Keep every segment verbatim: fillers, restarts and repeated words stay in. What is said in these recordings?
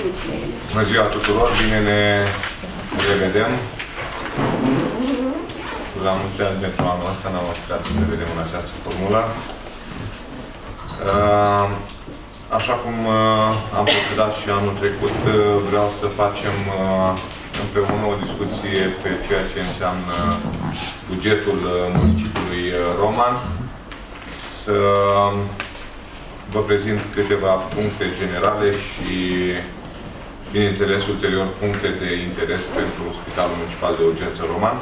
Bună ziua tuturor, bine ne revedem. La mulți ani pentru anul ăsta n-am apucat să ne vedem în această formulă. Așa cum am procedat și anul trecut, vreau să facem împreună o discuție pe ceea ce înseamnă bugetul municipiului Roman. Să vă prezint câteva puncte generale și, bineînțeles, ulterior puncte de interes pentru Spitalul Municipal de Urgență Roman.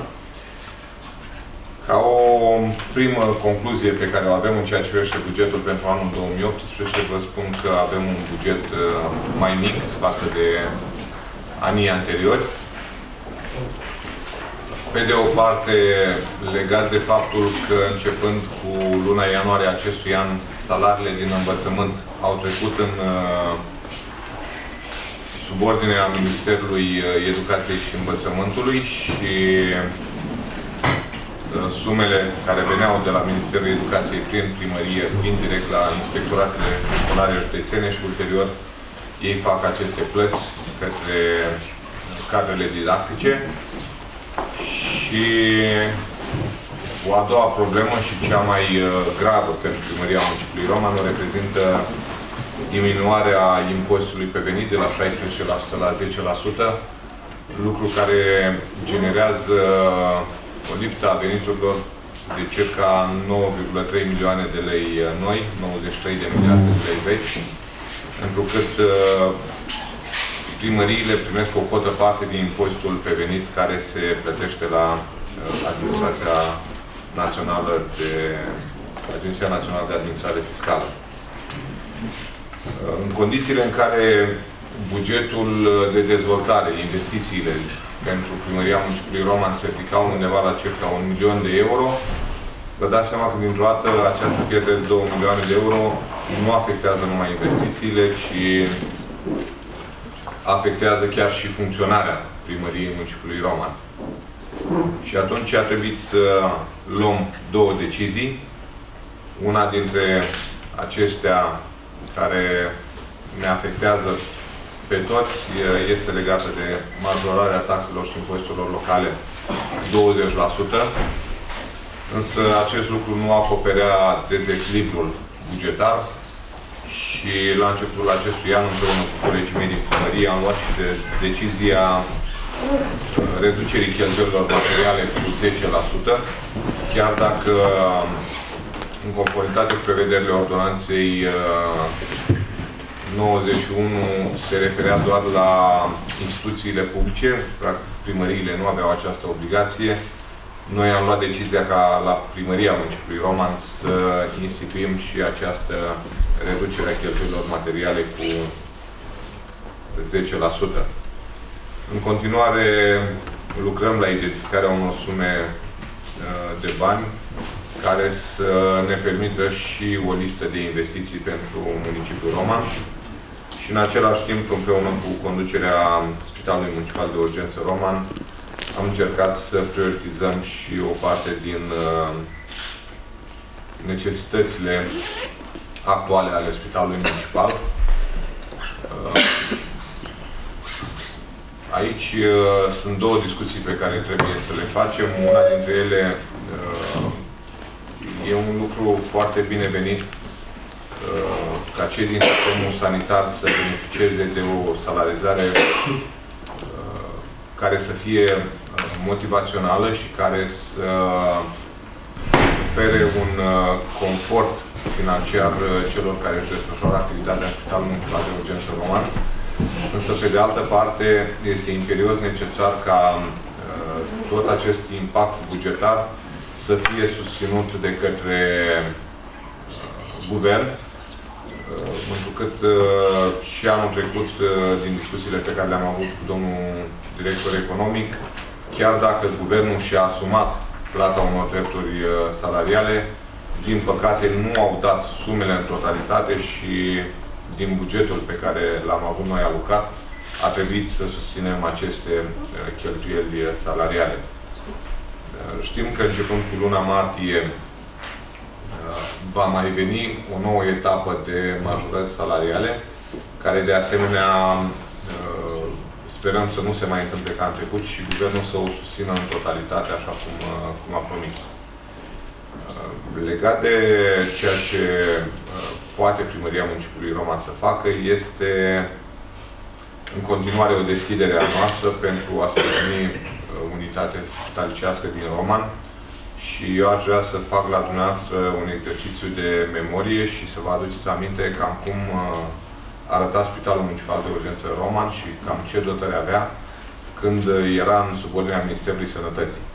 Ca o primă concluzie pe care o avem în ceea ce privește bugetul pentru anul două mii optsprezece, vă spun că avem un buget mai mic față de anii anteriori. Pe de o parte, legat de faptul că începând cu luna ianuarie acestui an, salariile din învățământ au trecut în subordinea Ministerului Educației și Învățământului și sumele care veneau de la Ministerul Educației prin primărie vin direct la inspectoratele școlare județene și ulterior ei fac aceste plăți către cadrele didactice. Și o a doua problemă și cea mai gravă pentru Primăria Municipiului Roman o reprezintă diminuarea impozitului pe venit de la șaisprezece la sută la zece la sută, lucru care generează o lipsă a veniturilor de circa nouă virgulă trei milioane de lei noi, nouăzeci și trei de miliarde de lei vechi, întrucât primăriile primesc o cotă parte din impozitul pe venit care se plătește la Administrația Națională de Agenția Națională de Administrare Fiscală. În condițiile în care bugetul de dezvoltare, investițiile pentru Primăria Municipiului Roman se ridicau undeva la circa un milion de euro, vă dați seama că dintr-o dată această pierdere de două milioane de euro nu afectează numai investițiile, ci afectează chiar și funcționarea Primăriei Municipiului Roman. Și atunci a trebuit să luăm două decizii. Una dintre acestea care ne afectează pe toți este legată de majorarea taxelor și impozitelor locale douăzeci la sută. Însă acest lucru nu acoperea dezechilibrul bugetar și la începutul acestui an, împreună cu colegii mei din primărie, am luat și de decizia reducerii cheltuielilor materiale cu zece la sută, chiar dacă, în conformitate cu prevederile ordonanței nouăzeci și unu, se referea doar la instituțiile publice, practic primăriile nu aveau această obligație. Noi am luat decizia ca la Primăria Municipiului Roman să instituim și această reducere a cheltuielilor materiale cu zece la sută. În continuare, lucrăm la identificarea unor sume de bani care să ne permită și o listă de investiții pentru municipiul Roman și în același timp, împreună cu conducerea Spitalului Municipal de Urgență Roman, am încercat să prioritizăm și o parte din necesitățile actuale ale Spitalului Municipal. Aici uh, sunt două discuții pe care trebuie să le facem. Una dintre ele uh, e un lucru foarte binevenit uh, ca cei din sistemul sanitar să beneficieze de o salarizare uh, care să fie motivațională și care să ofere un uh, confort financiar celor care își desfășoară activitatea în Spitalul Municipal de Urgență Roman. Însă, pe de altă parte, este imperios necesar ca uh, tot acest impact bugetar să fie susținut de către uh, guvern, uh, întrucât uh, și anul trecut, uh, din discuțiile pe care le-am avut cu domnul director economic, chiar dacă guvernul și-a asumat plata unor drepturi uh, salariale, din păcate nu au dat sumele în totalitate și din bugetul pe care l-am avut noi alocat, a trebuit să susținem aceste cheltuieli salariale. Știm că începând cu luna martie va mai veni o nouă etapă de majorări salariale, care de asemenea Sperăm să nu se mai întâmple ca în trecut și guvernul să o susțină în totalitate, așa cum, cum a promis. Legat de ceea ce poate Primăria Municipiului Roman să facă, este în continuare o deschidere a noastră pentru a sprijini unitatea spitalicească din Roman și eu aș vrea să fac la dumneavoastră un exercițiu de memorie și să vă aduceți aminte cam cum arăta Spitalul Municipal de Urgență Roman și cam ce dotări avea când era în subordinea Ministerului Sănătății.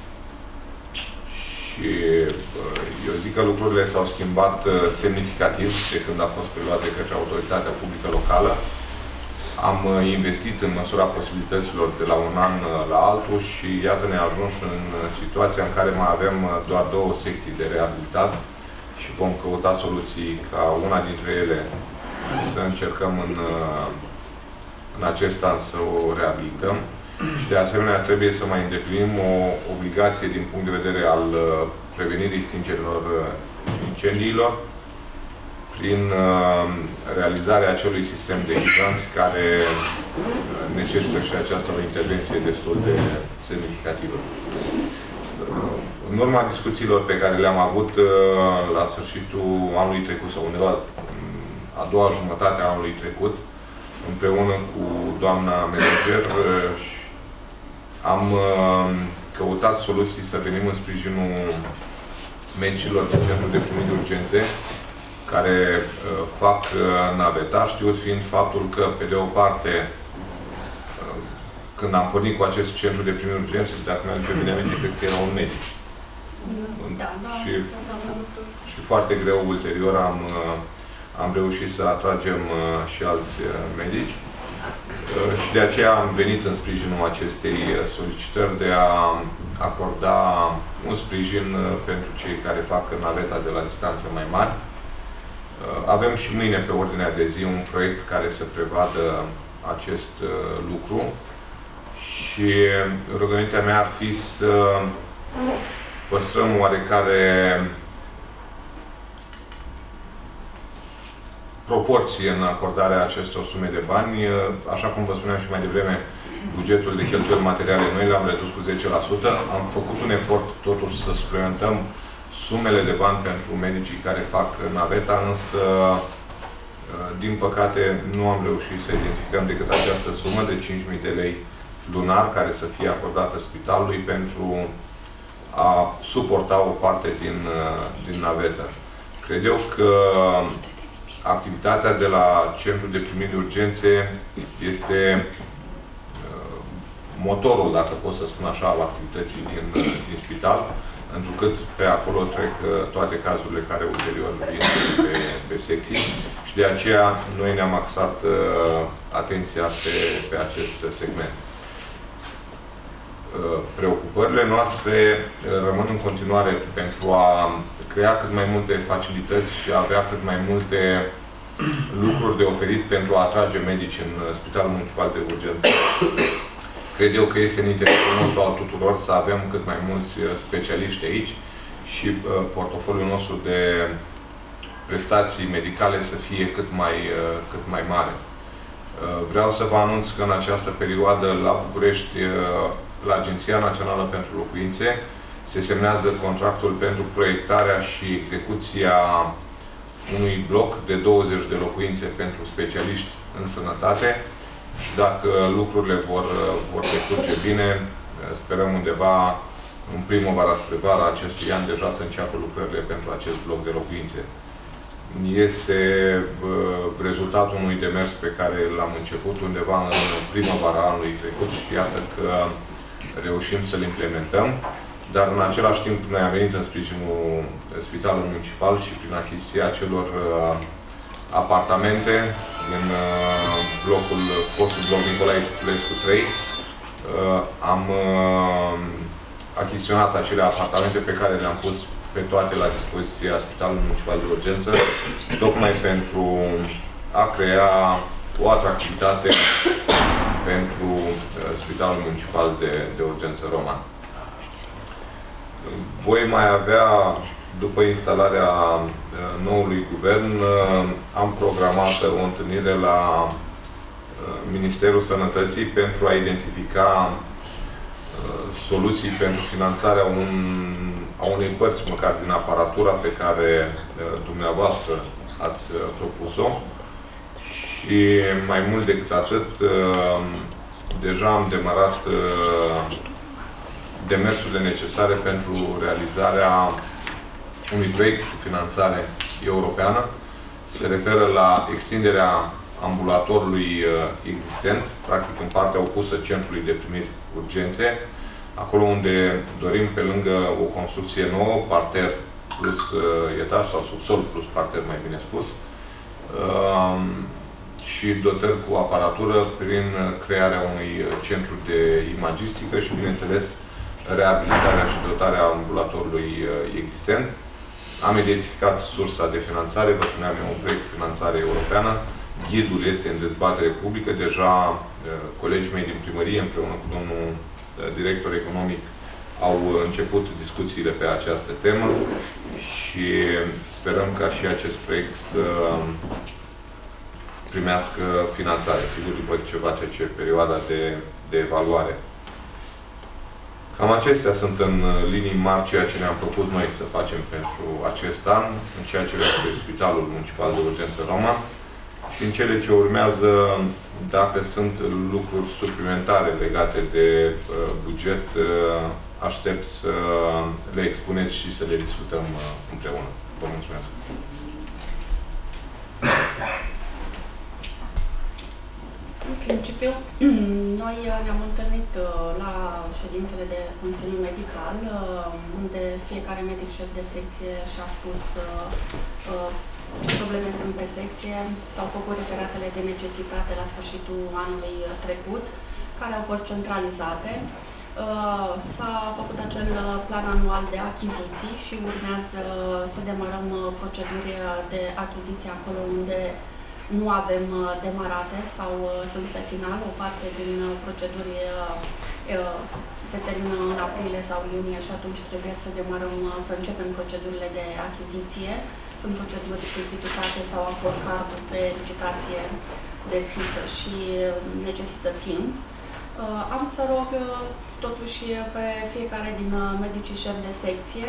Și eu zic că lucrurile s-au schimbat semnificativ de când a fost preluat de către autoritatea publică locală. Am investit în măsura posibilităților de la un an la altul și iată ne ajuns în situația în care mai avem doar două secții de reabilitat și vom căuta soluții ca una dintre ele să încercăm în, în acest an să o reabilităm. Și de asemenea trebuie să mai îndeplinim o obligație din punct de vedere al prevenirii stingerilor incendiilor prin realizarea acelui sistem de hidranți care necesită și aceasta o intervenție destul de semnificativă. În urma discuțiilor pe care le-am avut la sfârșitul anului trecut sau undeva a doua jumătate a anului trecut, împreună cu doamna manager, am căutat soluții să venim în sprijinul medicilor din centrul de primiri de urgențe care fac naveta, știut fiind faptul că, pe de o parte, când am pornit cu acest centru de primiri de urgențe, dacă mi-aduce bine aminte, cred că era un medic. Da, da, și, și foarte greu, ulterior, am, am reușit să atragem și alți medici. Și de aceea am venit în sprijinul acestei solicitări de a acorda un sprijin pentru cei care fac naveta de la distanțe mai mari. Avem și mâine pe ordinea de zi un proiect care să prevadă acest lucru și rugămintea mea ar fi să păstrăm oarecare proporție în acordarea acestor sume de bani. Așa cum vă spuneam și mai devreme, bugetul de cheltuieli materiale noi l-am redus cu zece la sută. Am făcut un efort totuși să suplimentăm sumele de bani pentru medicii care fac naveta, însă din păcate nu am reușit să identificăm decât această sumă de cinci mii de lei lunar care să fie acordată spitalului pentru a suporta o parte din, din navetă. Cred eu că activitatea de la Centrul de Primiri de Urgențe este uh, motorul, dacă pot să spun așa, al activității din, din spital, întrucât pe acolo trec uh, toate cazurile care ulterior vin pe, pe secții și de aceea noi ne-am axat uh, atenția pe, pe acest segment. Preocupările noastre rămân în continuare pentru a crea cât mai multe facilități și a avea cât mai multe lucruri de oferit pentru a atrage medici în Spitalul Municipal de Urgență. Cred eu că este în interesul nostru al tuturor să avem cât mai mulți specialiști aici și portofoliul nostru de prestații medicale să fie cât mai, cât mai mare. Vreau să vă anunț că în această perioadă la București, la Agenția Națională pentru Locuințe, se semnează contractul pentru proiectarea și execuția unui bloc de douăzeci de locuințe pentru specialiști în sănătate și dacă lucrurile vor, vor decurge bine, sperăm undeva în primăvara spre vara acestui an deja să înceapă lucrările pentru acest bloc de locuințe. Este uh, rezultatul unui demers pe care l-am început undeva în primăvara anului trecut și iată că reușim să-l implementăm, dar în același timp noi am venit în sprijinul Spitalului Municipal și prin achiziția celor uh, apartamente din uh, blocul, fostul bloc Nicolae Populescu trei. Uh, am uh, achiziționat acele apartamente pe care le-am pus pe toate la dispoziția Spitalului Municipal de Urgență, tocmai pentru a crea o atractivitate pentru Spitalul Municipal de, de Urgență Roman. Voi mai avea, după instalarea noului guvern, am programat o întâlnire la Ministerul Sănătății pentru a identifica soluții pentru finanțarea un, a unei părți, măcar din aparatura pe care dumneavoastră ați propus-o. Și mai mult decât atât, deja am demarat demersurile necesare pentru realizarea unui proiect cu finanțare europeană. Se referă la extinderea ambulatorului existent, practic în partea opusă centrului de primiri urgențe, acolo unde dorim, pe lângă o construcție nouă, parter plus etaj sau subsol plus parter, mai bine spus, și dotări cu aparatură prin crearea unui centru de imagistică și, bineînțeles, reabilitarea și dotarea ambulatorului existent. Am identificat sursa de finanțare, vă spuneam, e un proiect de finanțare europeană. Ghidul este în dezbatere publică. Deja colegii mei din primărie, împreună cu domnul director economic, au început discuțiile pe această temă și sperăm ca și acest proiect să primească finanțare. Sigur, după ce va trece perioada de, de evaluare. Cam acestea sunt în linii mari ceea ce ne-am propus noi să facem pentru acest an, în ceea ce privește Spitalul Municipal de Urgență Roman. Și în cele ce urmează, dacă sunt lucruri suplimentare legate de uh, buget, uh, aștept să le expuneți și să le discutăm uh, împreună. Vă mulțumesc! În principiu, noi ne-am întâlnit la ședințele de Consiliu Medical, unde fiecare medic șef de secție și-a spus ce probleme sunt pe secție. S-au făcut referatele de necesitate la sfârșitul anului trecut, care au fost centralizate. S-a făcut acel plan anual de achiziții și urmează să demarăm proceduri de achiziție acolo unde nu avem demarate sau sunt pe final. O parte din proceduri se termină în aprilie sau iunie și atunci trebuie să demarăm, să începem procedurile de achiziție. Sunt proceduri simplificate sau acord cardul pe licitație deschisă și necesită timp. Am să rog totuși pe fiecare din medicii șef de secție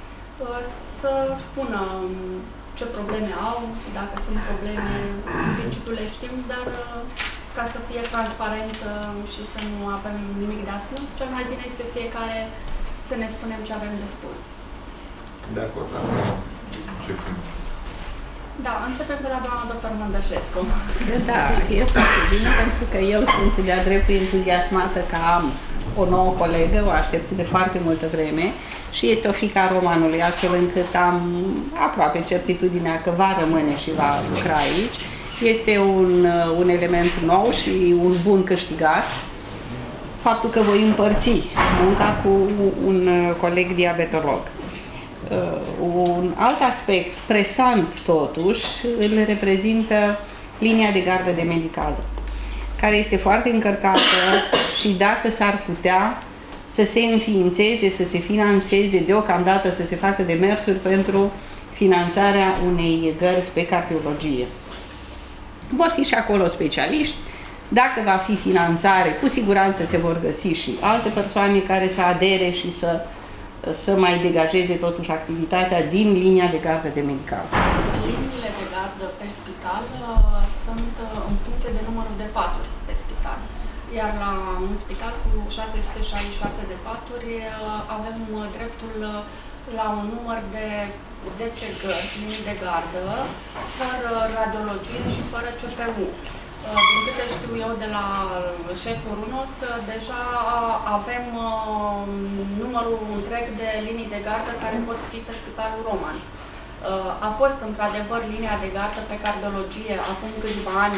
să spună ce probleme au, dacă sunt probleme, în principiu le știm, dar ca să fie transparent și să nu avem nimic de ascuns, cel mai bine este fiecare să ne spunem ce avem de spus. De acord, da. Începem. Da, începem de la doamna doctor Mândășescu. Da, e foarte bine, pentru că eu sunt de-a dreptul entuziasmată că am o nouă colegă, o aștept de foarte multă vreme și este o fiică a romanului, astfel încât am aproape certitudinea că va rămâne și va lucra aici. Este un, un element nou și un bun câștigat. Faptul că voi împărți munca cu un coleg diabetolog. Uh, un alt aspect presant, totuși, îl reprezintă linia de gardă de medicală, care este foarte încărcată și dacă s-ar putea să se înființeze, să se finanțeze, deocamdată să se facă demersuri pentru finanțarea unei gărzi pe cardiologie. Vor fi și acolo specialiști. Dacă va fi finanțare, cu siguranță se vor găsi și alte persoane care să adere și să să mai degajeze totuși activitatea din linia de gardă de medical. Liniile de gardă pe spital sunt în funcție de numărul de paturi pe spital. Iar la un spital cu șase sute șaizeci și șase de paturi avem dreptul la un număr de zece gărzi, linii de gardă, fără radiologie și fără C P U. Din câte știu eu de la șeful RUNOS, deja avem numărul întreg de linii de gardă care pot fi pe Spitalul Roman. A fost într-adevăr linia de gardă pe cardiologie acum câțiva ani,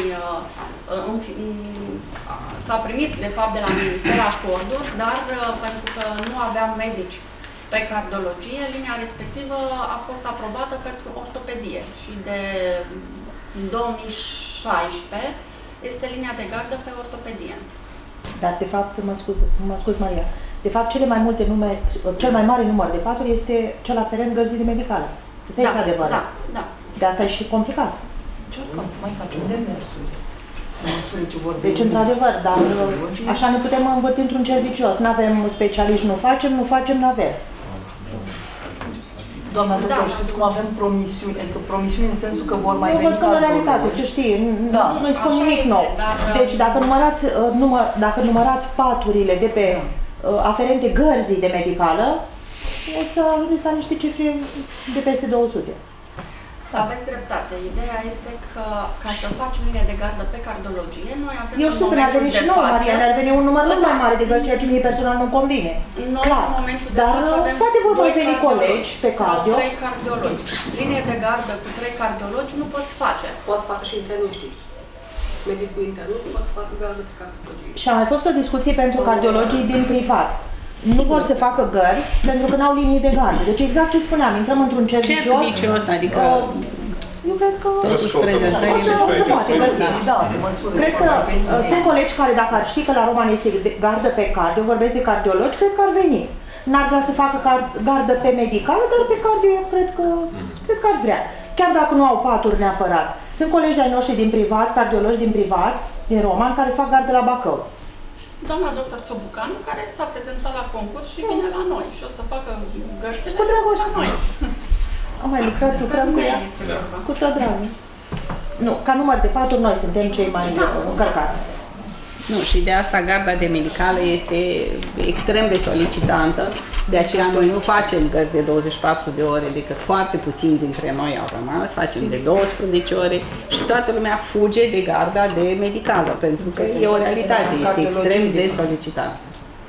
s-a primit de fapt de la Minister acorduri, dar pentru că nu aveam medici pe cardiologie, linia respectivă a fost aprobată pentru ortopedie și de două mii șaisprezece este linia de gardă pe ortopedie. Dar de fapt, mă scuz, mă scuz Maria, de fapt cele mai multe nume, cel mai mare număr de paturi este cel aferent gărzii de medicală. Asta da, este adevărat. Da, da. De asta e și complicat. Încercăm să mai facem demersuri. Deci, într-adevăr, dar așa ne putem învârti într-un cerc vicios. Nu avem specialiști, nu facem, nu facem, nu avem. Doamna doctor, da. Știți cum avem promisiuni, adică promisiuni în sensul că vor mai veni. Eu vă spun o realitate, să știi, da. Nu-i spun așa nimic este, nou. Dar... Deci dacă numărați, număr, dacă numărați paturile de pe uh, aferente gărzii de medicală, o să ajungeți la niște cifre de peste două sute. Da, aveți dreptate. Ideea este că ca să faci linie de gardă pe cardiologie, noi avem. Eu știu că ne-ar veni și nouă, Maria, ne-ar veni un număr mult mai mare de gărzi, ceea ce mie personal nu-mi convine. Noi, clar, în momentul de dar față, avem poate vor mai veni colegi pe cardio. Sau trei cardiologi. Linie de gardă cu trei cardiologi nu poți face. Poți să facă și interniștii. Medicul internist poți să facă gardă pe cardiologie. Și a mai fost o discuție pentru cardiologii din privat. Nu vor să facă gărzi pentru că n-au linii de gardă. Deci exact ce spuneam, intrăm într-un cerc vicios. vicios, adică... Eu cred că totuși prezentările o să poate găsi. Da, pe măsură. Cred că sunt colegi care dacă ar ști că la Roman este gardă pe cardio, vorbesc de cardiologi, cred că ar veni. N-ar vrea să facă gardă pe medicală, dar pe cardio eu cred că, cred că ar vrea. Chiar dacă nu au paturi neapărat. Sunt colegi de-ai noștri din privat, cardiologi din privat, din Roman, care fac gardă la Bacău. Doamna doctor Ciobucanu, care s-a prezentat la concurs și vine la noi și o să facă gărsile cu dragoste. la noi. Am mai lucrat, lucrăm cu ea, cu tot dragul. Nu, ca număr de paturi, noi suntem cei mai încărcați. Nu, și de asta garda de medicală este extrem de solicitantă, de aceea noi nu facem gărzi de douăzeci și patru de ore, decât foarte puțini dintre noi au rămas, facem de douăsprezece ore și toată lumea fuge de garda de medicală, pentru că e o realitate, este extrem de solicitantă.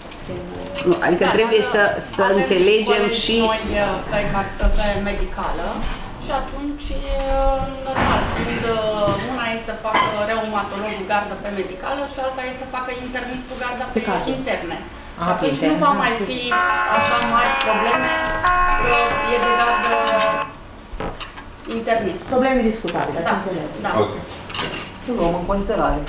Nu, adică da, trebuie să, să avem înțelegem și... Noi pe, pe medicală și atunci, normal, fiind una e să facă reumatologul gardă pe medicală și alta e să facă internistul gardă pe, pe interne. A, și atunci interne. Nu va mai fi așa mari probleme că e de gardă internist. Probleme discutabile, da, ați înțeles. Da. Okay. Să luăm în considerare.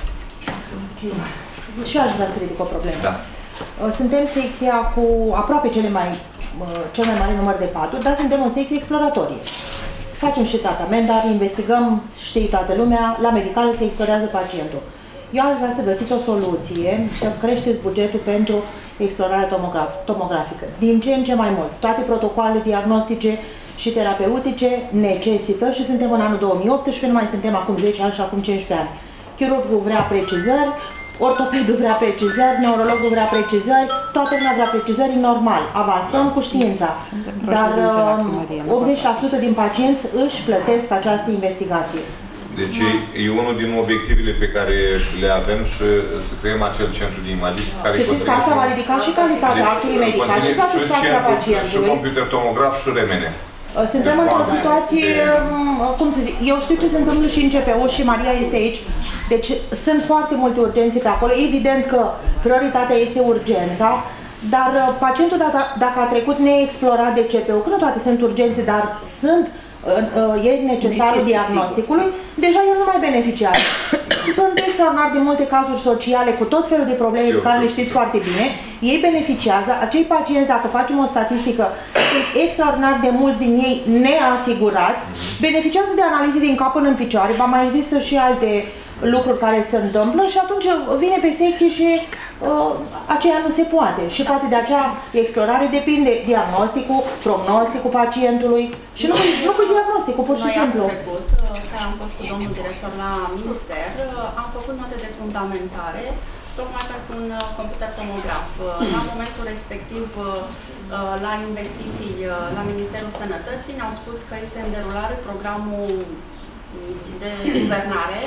Și eu aș vrea să ridic o problemă. Da. Suntem secția cu aproape cele mai, cel mai mare număr de paturi, dar suntem o secție exploratorie. Facem și tratament, dar investigăm, știi toată lumea, la medicală se explorează pacientul. Eu aș vrea să găsiți o soluție, să creșteți bugetul pentru explorarea tomograf tomografică. Din ce în ce mai mult. Toate protocoalele diagnostice și terapeutice necesită și suntem în anul două mii optsprezece, nu mai suntem acum zece ani și acum cincisprezece ani. Chirurgul vrea precizări, ortopedul vrea precizări, neurologul vrea precizări, toată lumea vrea precizări, normal, avansăm cu știința. Dar optzeci la sută din pacienți își plătesc această investigație. Deci e unul din obiectivele pe care le avem și să creăm acel centru de imagini care să știți că asta va ridica și calitatea actului medical și satisfacția pacientului. Și computer tomograf și remene. Suntem într-o situație, cum să zic, eu știu ce se întâmplă și în C P U și Maria este aici, deci sunt foarte multe urgențe pe acolo, evident că prioritatea este urgența, dar pacientul dacă, dacă a trecut neexplorat de C P U, că nu toate sunt urgențe, dar sunt, e necesarul diagnosticului, deja el nu mai beneficiază. Și sunt extraordinar de multe cazuri sociale cu tot felul de probleme pe care le știți foarte bine. Ei beneficiază, acei pacienți, dacă facem o statistică, sunt extraordinar de mulți din ei neasigurați, beneficiază de analize din cap până în picioare, ba mai există și alte lucruri care se întâmplă și atunci vine pe secție și uh, aceea nu se poate. Și poate de acea explorare depinde diagnosticul, prognosticul pacientului și nu, nu cu diagnosticul, pur și simplu. Noi am trecut, care am fost cu domnul director la minister, am făcut note de fundamentare tocmai pentru un computer tomograf. La momentul respectiv, la investiții la Ministerul Sănătății, ne-au spus că este în derulare programul de guvernare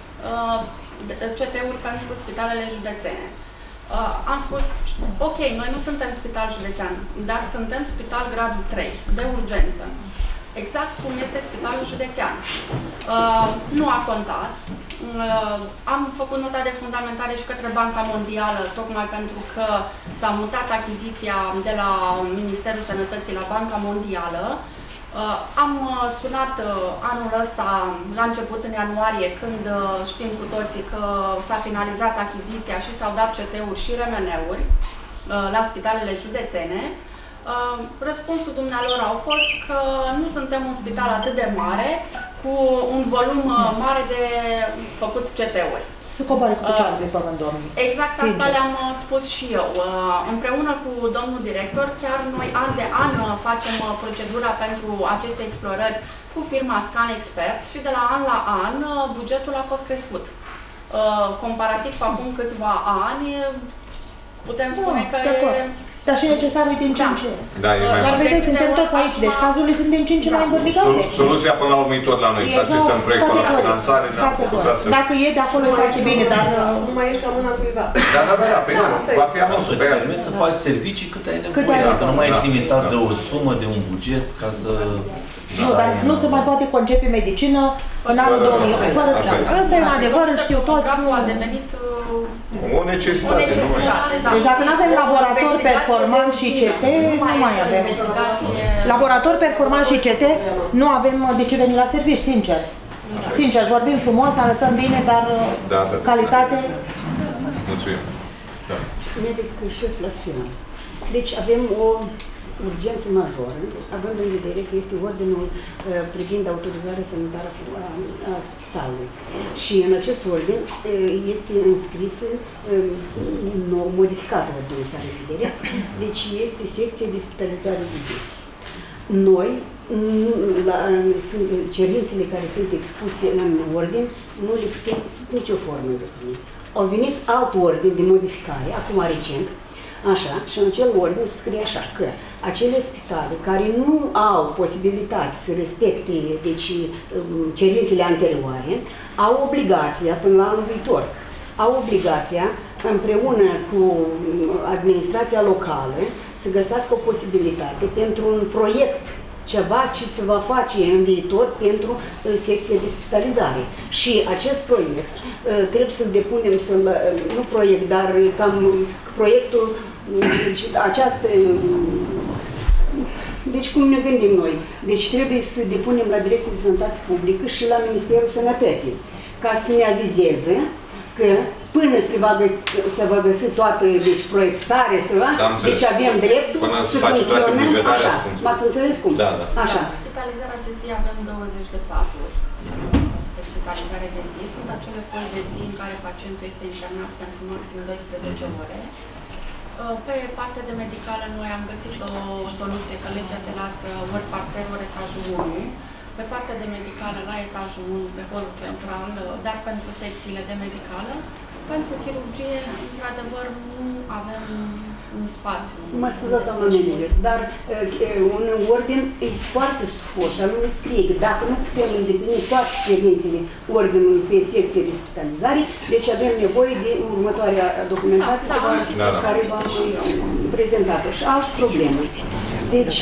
C T-uri pentru spitalele județene. Uh, am spus, ok, noi nu suntem spital județean, dar suntem spital gradul trei, de urgență. Exact cum este spitalul județean. Uh, nu a contat. Uh, am făcut nota de fundamentare și către Banca Mondială, tocmai pentru că s-a mutat achiziția de la Ministerul Sănătății la Banca Mondială. Uh, am sunat uh, anul ăsta, la început în ianuarie, când uh, știm cu toții că s-a finalizat achiziția și s-au dat C T-uri și R M N-uri uh, la spitalele județene. Uh, răspunsul dumnealor au fost că nu suntem un spital atât de mare, cu un volum uh, mare de făcut C T-uri. Să coboare cu picioarele pe pământ, domnul. Exact asta le-am spus și eu. Împreună cu domnul director, chiar noi an de an facem procedura pentru aceste explorări cu firma Scan Expert și de la an la an bugetul a fost crescut. Comparativ cu acum câțiva ani, putem spune că e... Dar și necesar din ce în ce. Da, e mai Dar vedeți, suntem toți aici, deci cazurile sunt din ce în ce mai învârligate. Soluția până la urmă e tot la noi, să accesăm proiectul la finanțare, ne-am făcut asta. Dacă e de acolo e foarte bine, dar... Nu mai ești la mâna cuiva. Da, da, da, pe nu, va fi anunțul pe el. Să faci servicii cât ai nevoie, dacă nu mai ești limitat de o sumă, de un buget, ca să... Nu, dar nu se mai poate concepe medicină în anul două mii opt. Fără asta e un adevăr, știu toți. A devenit o necesitate, nu mai. Deci dacă nu avem laborator performant și C T, nu mai avem. Laborator performant și C T, nu avem de ce veni la servici, sincer. Sincer, vorbim frumos, arătăm bine, dar calitate... Mulțumim. Medic șef la sfină. Deci avem o urgență majoră, având în vedere că este ordinul uh, privind autorizarea sanitară a, a spitalului. Și în acest ordin uh, este înscris, uh, nou, modificat ordinul să are în vedere, deci este secție de spitalizare zi. Noi, la, sunt cerințele care sunt expuse în ordin, nu le putem sub nicio formă îndeplini. Au venit alt ordin de modificare, acum recent, așa, și în acel ordin scrie așa că acele spitale care nu au posibilitate să respecte deci, cerințele anterioare, au obligația până la anul viitor, au obligația împreună cu administrația locală să găsească o posibilitate pentru un proiect, ceva ce se va face în viitor pentru secția de spitalizare. Și acest proiect trebuie să-l depunem, să nu proiect, dar cam proiectul, deci această, deci cum ne gândim noi, deci trebuie să depunem la Direcția de Sănătate Publică și la Ministerul Sănătății, ca să ne avizeze că până se va, găsi, se va găsi toată deci, proiectare, să, deci avem dreptul până să funcționăm așa. M-ați înțeles cum? Da, da. Așa. La spitalizarea de zi avem douăzeci de paturi. De spitalizare de zi sunt acele foi de zi în care pacientul este internat pentru maxim doisprezece ore. Pe partea de medicală noi am găsit o soluție că legea te lasă ori parterul, ori etajul unu. Pe partea de medicală la etajul unu, pe holul central, dar pentru secțiile de medicală. Pentru chirurgie, într-adevăr, nu avem un spațiu. Mă scuzați, doamna Menele, dar un ordin e foarte stufos și anume scrie că dacă nu putem îndeplini toate cerințele ordinului pe secție de spitalizare, deci avem nevoie de următoarea documentație da, da, da, care v-am prezentat-o. Și altă problemă. Deci,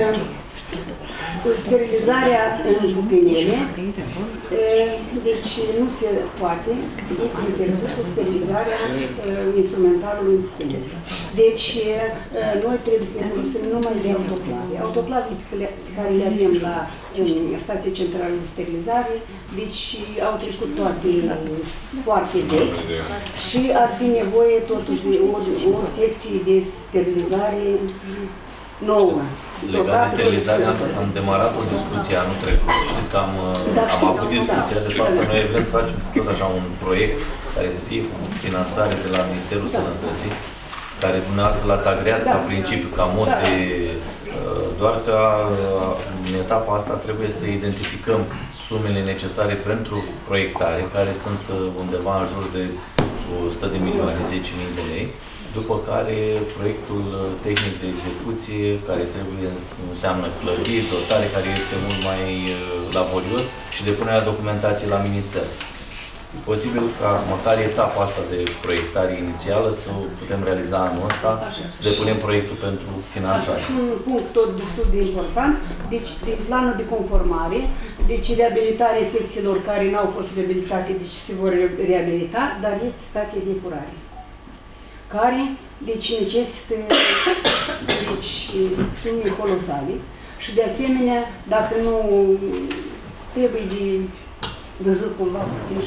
sterilizarea în bucănele, deci nu se poate, este interzisă sterilizarea instrumentalului în bucănele. Deci noi trebuie să ne folosim numai de autoclave. Autoclavele pe care le avem la stația centrală de sterilizare, deci au trecut toate foarte vechi și ar fi nevoie totuși de o, o secție de sterilizare nouă. Legat de sterilizare, am, am demarat o discuție anul trecut. Știți că am, da, am avut discuția da, de fapt că noi vrem să facem tot așa un proiect care să fie cu finanțare de la Ministerul da. Sănătății, care dumneavoastră l-ați agreat da, ca principiu, ca mod da. de... Doar că în etapa asta trebuie să identificăm sumele necesare pentru proiectare, care sunt undeva în jur de o sută de milioane, zece mii de lei. După care proiectul tehnic de execuție, care trebuie, înseamnă clădiri, dotare, care este mult mai laborios și depunerea documentației la minister. E posibil ca măcar etapa asta de proiectare inițială să putem realiza anul ăsta, să depunem proiectul pentru finanțare. Și un punct tot destul de important, deci de planul de conformare, deci reabilitarea secțiilor care nu au fost reabilitate, deci se vor reabilita, dar este stație de epurare, care deci necesită deci, sume colosale și de asemenea, dacă nu trebuie de văzut cumva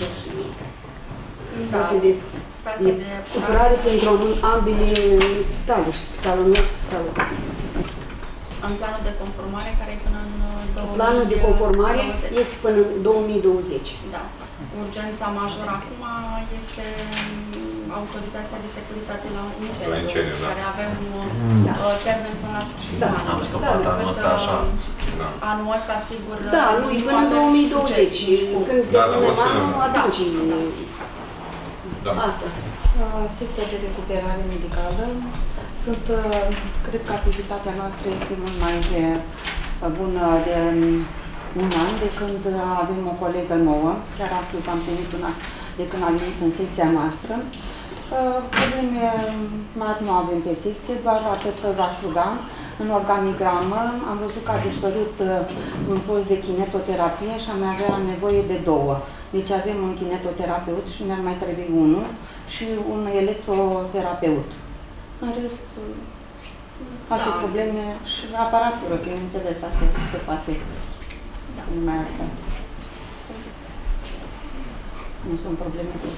stație de epurare pentru ambele spitale, și spitalul nostru, spitalul. în planul de conformare care e până în două mii douăzeci. Planul de conformare este până în două mii douăzeci. Da. Urgența majoră acum este autorizația de securitate la incendiu, la incendiu, da. care avem Da. uh, termen până la sfârșitul Da. anului. Am scăpat Da, anul ăsta așa. Da. Anul ăsta, sigur, Da, nu, e până în două mii douăzeci. Când Da, da, o să... anul, atunci Da. asta. Secția de recuperare medicală. Sunt, uh, cred că activitatea noastră este mult mai de, uh, bună de um, un an de când avem o colegă nouă, chiar astăzi am primit una de când a venit în secția noastră. Uh, probleme mari nu avem pe secție, doar atât că v-aș ruga. În organigramă am văzut că a dispărut uh, un post de kinetoterapie și am avea nevoie de două. Deci avem un kinetoterapeut și ne-ar mai trebui unul și un electroterapeut. În rest, uh, alte Da. probleme și aparatură, că eu înțeles dacă se poate. Da. Nu mai așteptați. Nu sunt probleme cu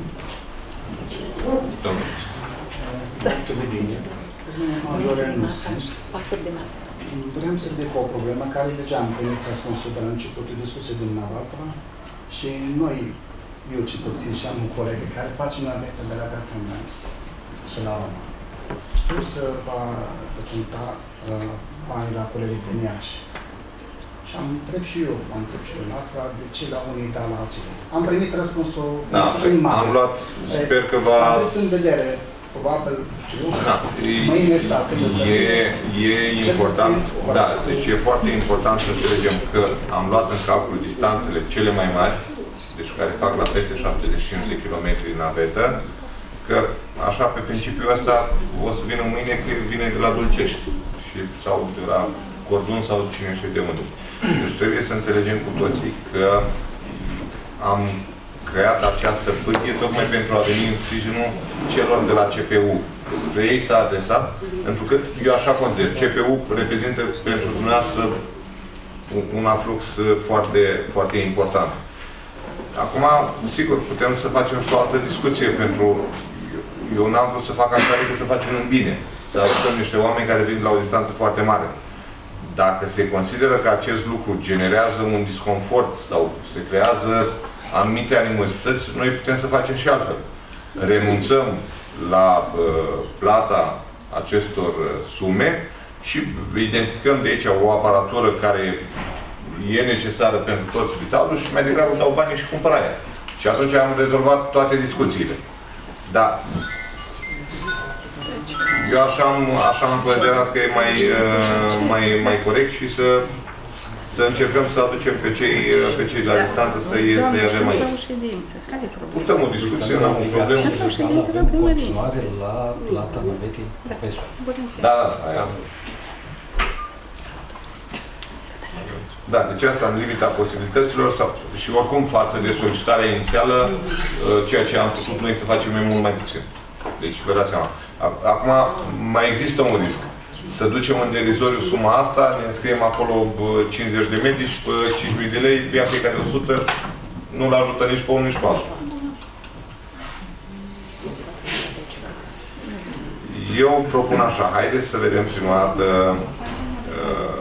Punctul de vedere. Majore nu sunt. Vrem să ridic o problemă care deja am primit răspunsul de la începutul discuției dumneavoastră și noi, eu ce puțin și am un coleg care face navete de la Gata și la Roma. Știu să va documentar uh, banii la colegii din Iași. Și am întreb și eu, am întreb și eu la asta, de ce la unii, dar la alții. Am primit răspunsul Da, în mare. am luat, sper că va... Să aveți în vedere, probabil, știu, Da, mâine sau când o să e, e important, da, deci e foarte important să înțelegem că am luat în calcul distanțele cele mai mari, deci care fac la peste șaptezeci și cinci de kilometri navetă, că așa pe principiul ăsta o să vină mâine că vine de la Dulcești și, sau de la Cordun sau cine știe de unde. Deci trebuie să înțelegem cu toții că am creat această pârghie tocmai pentru a veni în sprijinul celor de la C P U. Spre ei s-a adresat, pentru că eu așa consider, C P U reprezintă pentru dumneavoastră un aflux foarte, foarte important. Acum, sigur, putem să facem și o altă discuție pentru... Eu n-am vrut să fac așa decât să facem în bine. Să ajutăm niște oameni care vin la o distanță foarte mare. Dacă se consideră că acest lucru generează un disconfort sau se creează anumite animozități, noi putem să facem și altfel. Renunțăm la uh, plata acestor uh, sume și identificăm de aici o aparatură care e necesară pentru tot spitalul și mai degrabă dau banii și cumpăr aia. Și atunci am rezolvat toate discuțiile. Da. Eu așa am, așa am considerat că e mai, uh, mai, mai corect și să, să încercăm să aducem pe cei, pe cei de la distanță să îi avem aici. Putem o discuție, nu am o problemă. Avem continuare la plata navetei profesor. Da, da, aia. Da, deci asta în limita posibilităților sau, și oricum față de solicitarea inițială, ceea ce am putut noi să facem e mult mai puțin. Deci, vă dați seama. Acum, mai există un risc. Să ducem în derizoriu suma asta, ne înscriem acolo cincizeci de medici, cinci mii de lei, ia fiecare o sută, nu-l ajută nici pe unul, nici pe altul. Eu propun așa, haideți să vedem prima dată uh,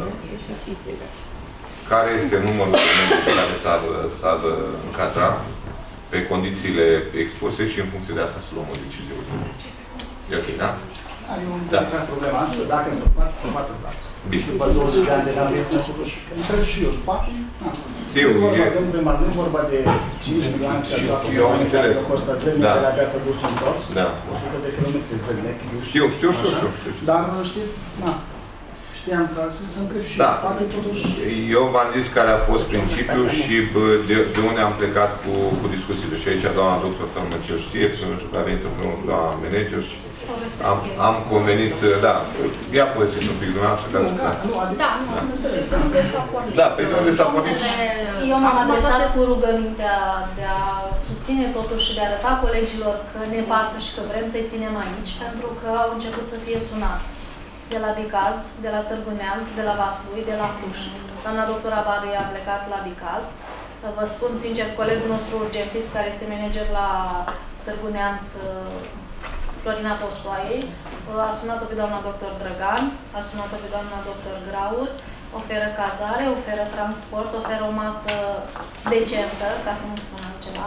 care este numărul de medici care s-ar încadra pe condițiile expuse și în funcție de asta să luăm o decizie. E ok, da? Ai un da. problema asta, dacă se poate, se poate, da. Și după douăzeci de ani de la viață, întreb și eu, poate? Eu, nu e vorba de cinci milioane și așa, care costă trei mii de la gata dus întors, o sută de kilometri zilnic. Știu, știu, știu, știu. Dar, știți, na, știam că să întreb și eu, poate totuși... Eu v-am zis care a fost principiul și de, de unde am plecat cu, cu discuțiile. Și aici doamna doctor Tălmăcel știe, pentru că a venit împreună cu doamna manager și am, am convenit, da, ia povestiți un pic dumneavoastră ca să... Da, nu, am înțeles, de unde s-a pornit. Da, pe de unde s-a pornit. Eu m-am adresat cu rugămintea de a susține totuși și de a arăta colegilor că ne pasă și că vrem să-i ținem aici, pentru că au început să fie sunați. De la Bicaz, de la Târgu Neamț, de la Vaslui, de la Cluj. Doamna doctora Babi a plecat la Bicaz. Vă spun sincer, colegul nostru urgentist, care este manager la Târgu Neamț, Florina Postoaiei, a sunat-o pe doamna doctor Drăgan, a sunat-o pe doamna doctor Graur, oferă cazare, oferă transport, oferă o masă decentă, ca să nu spun altceva.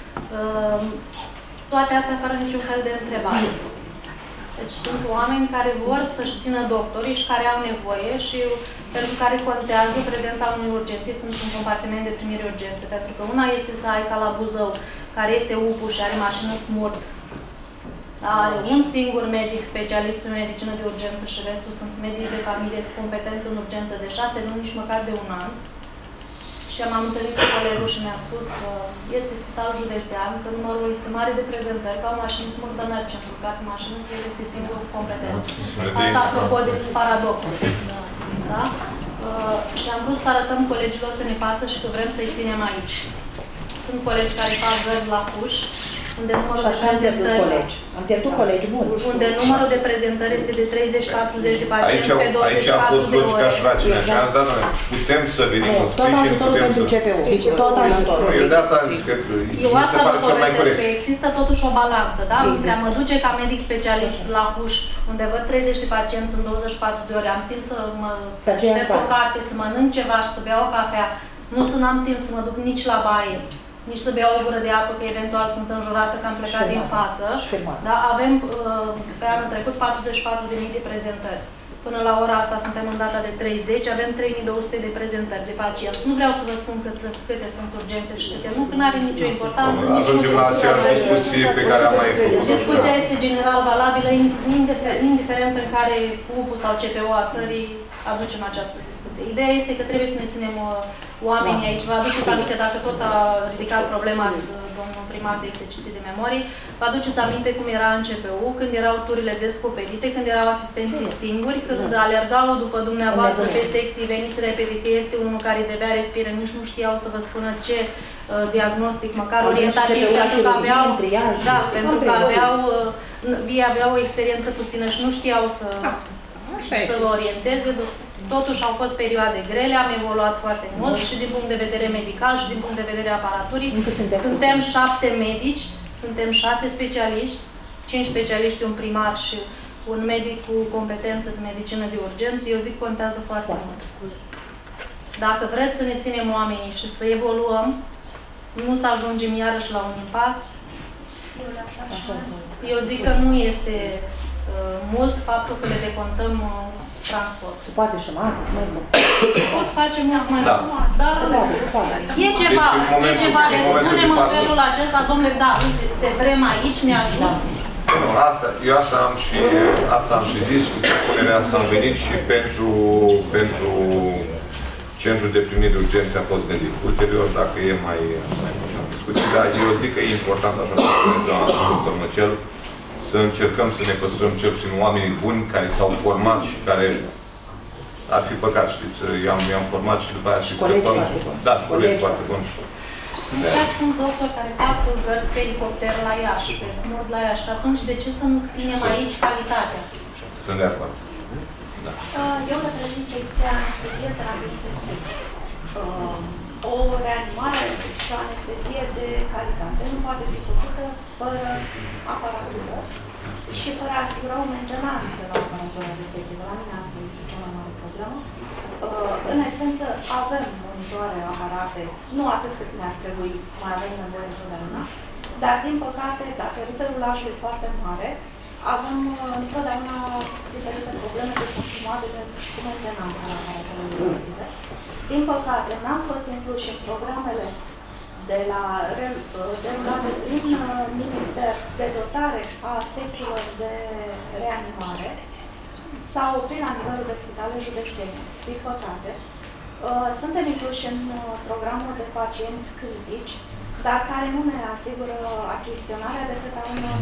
Toate astea fără niciun fel de întrebare. Deci sunt oameni care vor să-și țină doctorii și care au nevoie și pentru care contează prezența unui urgentist într-un compartiment de primire urgențe. Pentru că una este să ai ca la Buzău, care este U P U și are mașină smurt, are un singur medic specialist pe medicină de urgență și restul sunt medici de familie cu competență în urgență de șase luni, nici măcar de un an. Și am întâlnit cu colegul și mi-a spus că este spital județean, că numărul este mare de prezentări, că au mașini smurdănări ce-am urcat în mașină, că el este singurul competent. Asta apropo de paradox. Da? Uh, și am vrut să arătăm colegilor că ne pasă și că vrem să-i ținem aici. Sunt colegi care fac verzi la puș, unde numărul de prezentări, colegi. Am pierdut colegi buni. Unde numărul de prezentări este de treizeci patruzeci de pacienți aici, pe douăzeci și patru de ore. Aici a fost logica și rațiunea, dar noi putem să venim în sprijin. Tot ajutorul pentru C P U. Tot ajutorul. Eu de asta am zis că eu asta vă povestesc, că există totuși o balanță, da? Exact. Am mă duce ca medic specialist la huș, unde văd treizeci de pacienți în douăzeci și patru de ore, am timp să mă să citesc o carte, să mănânc ceva și să beau o cafea. Nu să n-am timp să mă duc nici la baie, nici să beau o gură de apă, că eventual sunt înjurată că am plecat din față. Da? Avem pe anul trecut patruzeci și patru de mii de prezentări. Până la ora asta suntem în data de treizeci, avem trei mii două sute de prezentări de pacienți. Nu vreau să vă spun cât sunt, câte sunt urgențe și câte nu, că nu are nicio importanță. Ajungem la aceeași discuție pe care am mai făcut-o. Discuția este general valabilă, indiferent în care U P U sau C P U a țării aducem această discuție. Ideea este că trebuie să ne ținem oamenii aici. Vă aduceți aminte, dacă tot a ridicat problema domnul primar de exerciții de memorie, vă aduceți aminte cum era în C P U, când erau turile descoperite, când erau asistenții singuri, când alergau după dumneavoastră pe secții, veniți repede, că este unul care de-abia respiră, nici nu știau să vă spună ce uh, diagnostic, măcar orientativ, pentru că aveau, da, pentru că aveau, uh, ei aveau o experiență puțină și nu știau să, să vă orienteze. Totuși au fost perioade grele, am evoluat foarte mult și din punct de vedere medical și din punct de vedere aparaturii. Suntem șapte medici, suntem șase specialiști, cinci specialiști, un primar și un medic cu competență de medicină de urgență. Eu zic contează foarte mult. Dacă vreți să ne ținem oamenii și să evoluăm, nu să ajungem iarăși la un impas, eu zic că nu este uh, mult faptul că le decontăm uh, transport. Se poate și masă, să mai mult. Pot face mult mai da. mult. Da, se poate, se poate. E ceva, deci, e ceva, le spunem în felul acesta, domnule, da, uite, te vrem aici, ne ajuți. Nu, asta, eu asta am și, asta am și zis, cu propunerea asta am venit și pentru, pentru centrul de primire de urgențe a fost gândit. Ulterior, dacă e mai, mai multe discuții, dar eu zic că e important, așa cum spune doamna doctor Măcel, să încercăm să ne păstrăm cel puțin oamenii buni care s-au format și care ar fi păcat, știți, i-am format și după aia și scăpăm. Da, și colegi foarte buni. Sunt doctori care fac gărzi pe elicopter la Iași, pe smurt la Iași. Și atunci, de ce să nu ținem aici calitatea? Sunt de acord. Da. Eu reprezint secția anestezie, terapie intensivă. O reanimare și o anestezie de calitate nu poate fi făcută fără aparatură și fără a asigura o mentenanță la aparatura respectivă. La mine asta este cea mai mare problemă. În esență, avem monitoare, aparate, nu atât cât ne-ar trebui, mai avem nevoie întotdeauna, dar, din păcate, datorită rulajului foarte mare, avem întotdeauna diferite probleme de consumabil și cu mentenanța la aparatele respective. Din păcate, n-am fost incluși în programele de la derulate prin Minister de dotare a secțiilor de reanimare sau prin la nivelul de spitale județene. Din păcate, suntem incluși în programul de pacienți critici, dar care nu ne asigură achiziționarea decât a unor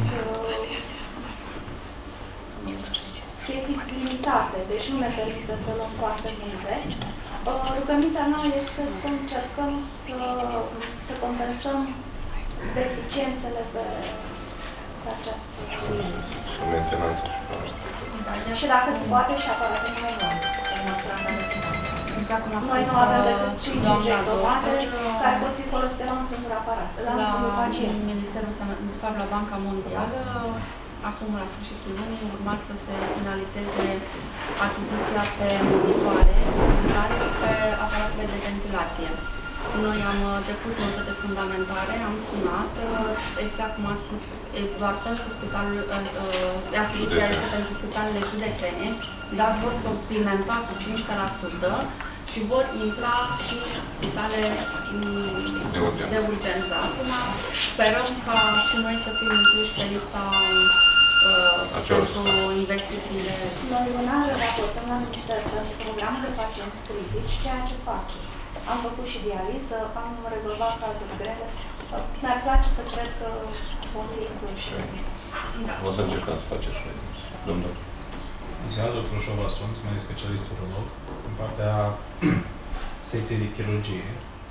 chestii limitate, deci nu ne permite să luăm foarte multe. Rugămintea nouă este să încercăm să, să compensăm deficiențele pe, pe această mentenanță. Și dacă se poate și aparate mai noi, în măsura în care se poate. Exact cum a spus, noi nu avem decât cinci injectorate care pot fi folosite la un singur aparat, la un singur pacient. Ministerul Sănătății, de fapt la Banca Mondială, acum la sfârșitul lunii urma să se finalizeze achiziția pe monitoare, monitoare și pe aparatele de ventilație. Noi am depus notă de fundamentare, am sunat, exact cum am spus, doar pentru spitalul, achiziția este pentru spitalele județene, dar vor suplimenta cu cincisprezece la sută și vor intra și spitale de urgență. De urgență. Acum sperăm ca și noi să fim incluși pe lista uh, pentru investițiile. Noi lunar raportăm la administrația de program de pacienți critici, ceea ce facem. Am făcut și dializă, am rezolvat cazuri grele. Mi-ar place să cred că vom fi incluși. Da. O să încercăm să faceți și noi. Domnul. În ziua, doctor Șova sunt, medic specialist urolog, în partea secției de chirurgie.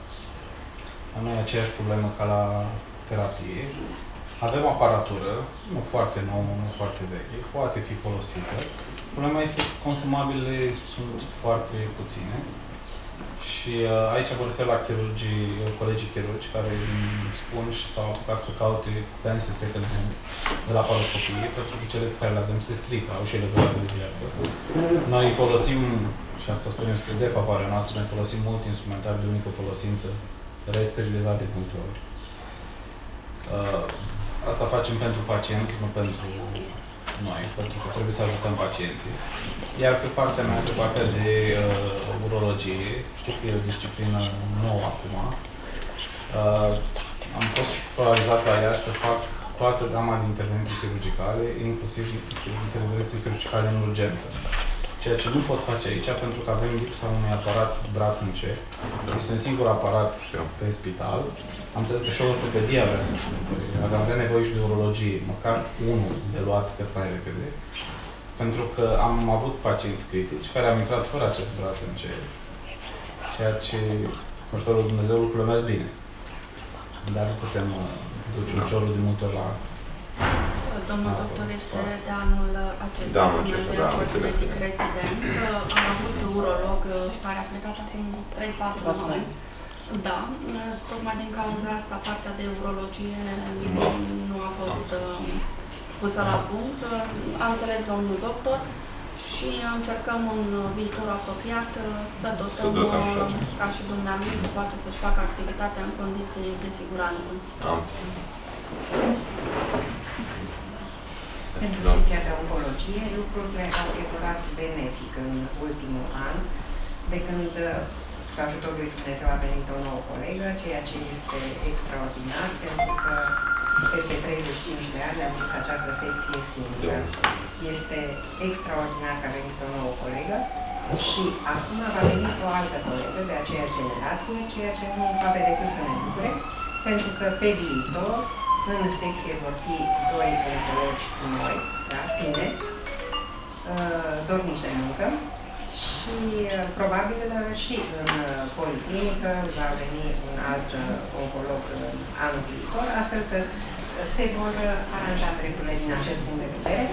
Am noi aceeași problemă ca la terapie. Avem aparatură, nu foarte nouă, nu foarte veche, poate fi folosită. Problema este că consumabilele sunt foarte puține. Și uh, aici vă refer la chirurgii, colegii chirurgi care îmi spun și s-au apucat să caute pense second hand de la paroscopie, pentru că cele pe care le avem se strică, au și ele durată de viață. Noi folosim, și asta spunem spre defavoarea noastră, noi folosim mult instrumentar de unică folosință, resterilizate de multe ori. Uh, asta facem pentru pacient, nu pentru noi, pentru că trebuie să ajutăm pacienții. Iar pe partea mea, pe partea de uh, urologie, știu că e o disciplină nouă acum, uh, am fost polarizat la Iași să fac toată gama de intervenții chirurgicale, inclusiv intervenții chirurgicale în urgență. Ceea ce nu pot face aici, pentru că avem lipsa unui aparat braț în cer. Este un singur aparat pe spital. Am înțeles că și o ortopedie avea să avea nevoie și de urologie, măcar unul de luat cât mai repede. Pentru că am avut pacienți critici care am intrat fără acest braț în cer. Ceea ce, cu ajutorul Dumnezeu, lucrurile merg bine. Dar nu putem duce uciorul de multe ori la... Domnul doctor este de anul acesta, da, acesta, a fost medic rezident. Am avut urolog care a plecat acum trei patru ani. Da, tocmai din cauza asta, partea de urologie nu a fost pusă la punct. Am înțeles domnul doctor și încercăm în viitor apropiat să dotăm, ca și dumneavoastră, să poată să-și facă activitatea în condiții de siguranță. Am. Pentru secția de oncologie, lucrurile au evoluat benefic în ultimul an, de când, cu ajutorul lui Dumnezeu, a venit o nouă colegă, ceea ce este extraordinar, pentru că peste treizeci și cinci de ani am dus această secție singură. Este extraordinar că a venit o nouă colegă și acum va veni o altă colegă de aceeași generație, ceea ce nu poate decât să ne bucure, pentru că pe viitor în secție vor fi doi oncologi noi, da, tine, dornici de muncă și probabil și în policlinică va veni un alt oncolog anul viitor, astfel că se vor aranja drepturile din acest punct de vedere.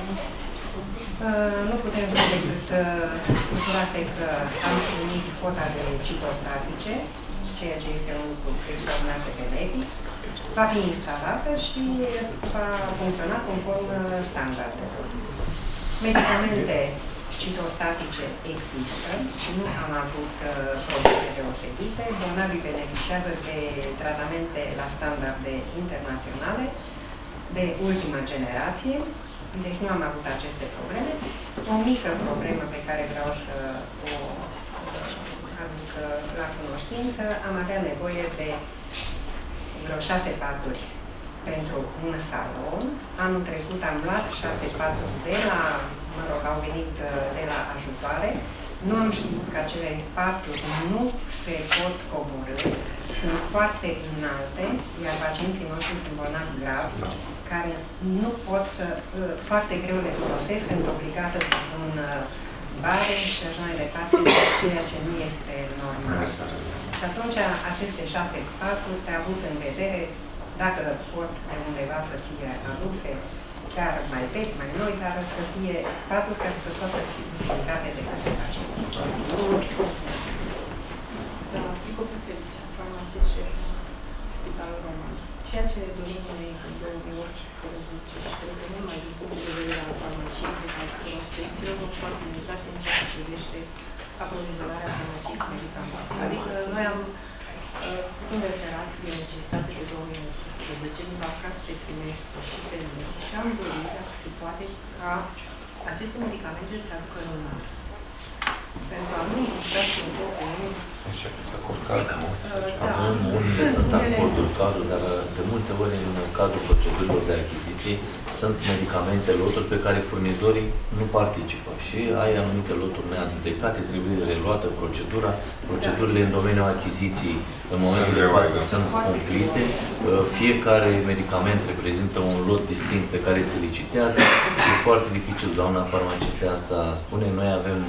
Nu putem spune decât bucuroase că am primit cota de citostatice, ceea ce este un lucru extraordinar de benefic. Va fi instalată și va funcționa conform standardelor. Medicamente citostatice există, nu am avut uh, probleme deosebite, bolnavii beneficiază de tratamente la standarde internaționale de ultima generație, deci nu am avut aceste probleme. O mică problemă pe care vreau să o aduc la cunoștință, am avea nevoie de vreo șase paturi pentru un salon. Anul trecut am luat șase paturi de la, mă rog, au venit de la ajutoare. Nu am știut că acele paturi nu se pot coborî, sunt foarte înalte, iar pacienții noștri sunt bolnavi grav, care nu pot să, foarte greu le folosesc, sunt obligată să pun bare și așa mai departe, ceea ce nu este normal. Și atunci aceste șase paturi te-a avut în vedere, dacă pot de undeva să fie aduse, chiar mai vechi, mai noi, dar să fie paturi care să poată fi utilizate de către pacienți. Da, Fico Felice, farmacist șef Spitalul Roman. ceea ce ne dorim noi de orice psihologie și cred că nu mai din punct de vedere al farmaciei, de calculul secțiilor, nu foarte limitate în ceea ce privește aprovizionarea farmaciei cu medicamente. Adică noi am făcut un referat de necesitate de două mii optsprezece, din vacanță de trimestru și pe lună și am dorit, dacă se poate, ca aceste medicamente să aducă în un an. Pentru a nu exista și un două comun. Avem unele sunt acorduri cadru, dar de multe ori în cadrul procedurilor de achiziții sunt medicamente, loturi pe care furnizorii nu participă și ai anumite loturi neadjudecate, trebuie reluată procedura. Procedurile în domeniul achiziții în momentul de față sunt cumplite. Fiecare medicament reprezintă un lot distinct pe care se licitează. E foarte dificil, doamna farmaciste asta spune, noi avem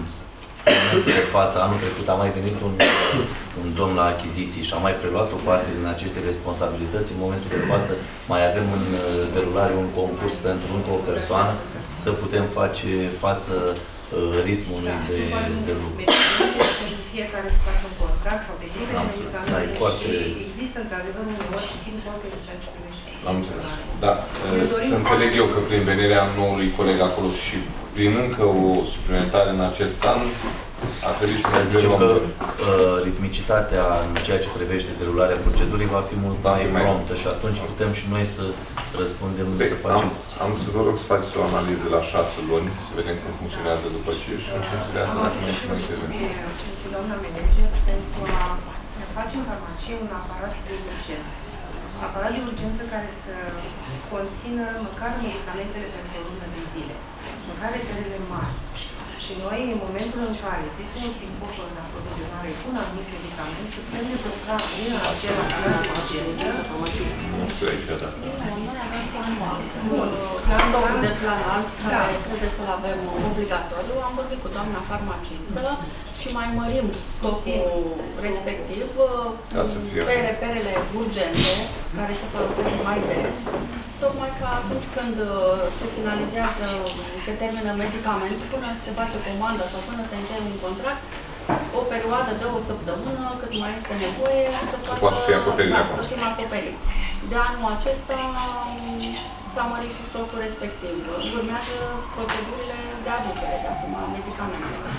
de față, anul trecut a mai venit un, un domn la achiziții și a mai preluat o parte din aceste responsabilități. În momentul de față mai avem în derulare un concurs pentru încă o persoană să putem face față ritmului de, de lucru. Pentru fiecare să facă un contract sau deschide medicamente și există într-adevăr uneori și țin cont de ceea ce privește. Am înțeles. Da. Să înțeleg eu că prin venirea noului coleg acolo și prin încă o suplimentare în acest an, a trebuit să zicem că uh, ritmicitatea în ceea ce privește derularea procedurii va fi mult mai promptă și atunci putem și noi să răspundem, Be, să facem... Am, am să vă rog să faceți o analiză la șase luni, să vedem cum funcționează după ce și în funcție de asta dacă noi și noi intervenim. Doamna manager, pentru a face în farmacie un aparat de urgență. Aparat de urgență care să conțină măcar medicamentele pentru o lună de zile, măcar rețelele mari. Și noi, în momentul în care există un simplu de aprovizionare cu un anumit medicament, să putem debloca din acela aparat de urgență. Nu știu aici, da. Noi avem planul alt. Planul de plan alt, care trebuie să-l avem obligatoriu. Am vorbit cu doamna farmacistă și mai mărim stocul respectiv pe reperele urgente, care se folosesc mai des. Tocmai că atunci când se finalizează, se termină medicamentul, până se face comandă sau până se încheie un contract, o perioadă de o săptămână, cât mai este nevoie, să, facă, să fie acoperiți. Da, să fim acoperiți. De anul acesta s-a mărit și stocul respectiv. Urmează procedurile de aducere de acum a medicamentelor.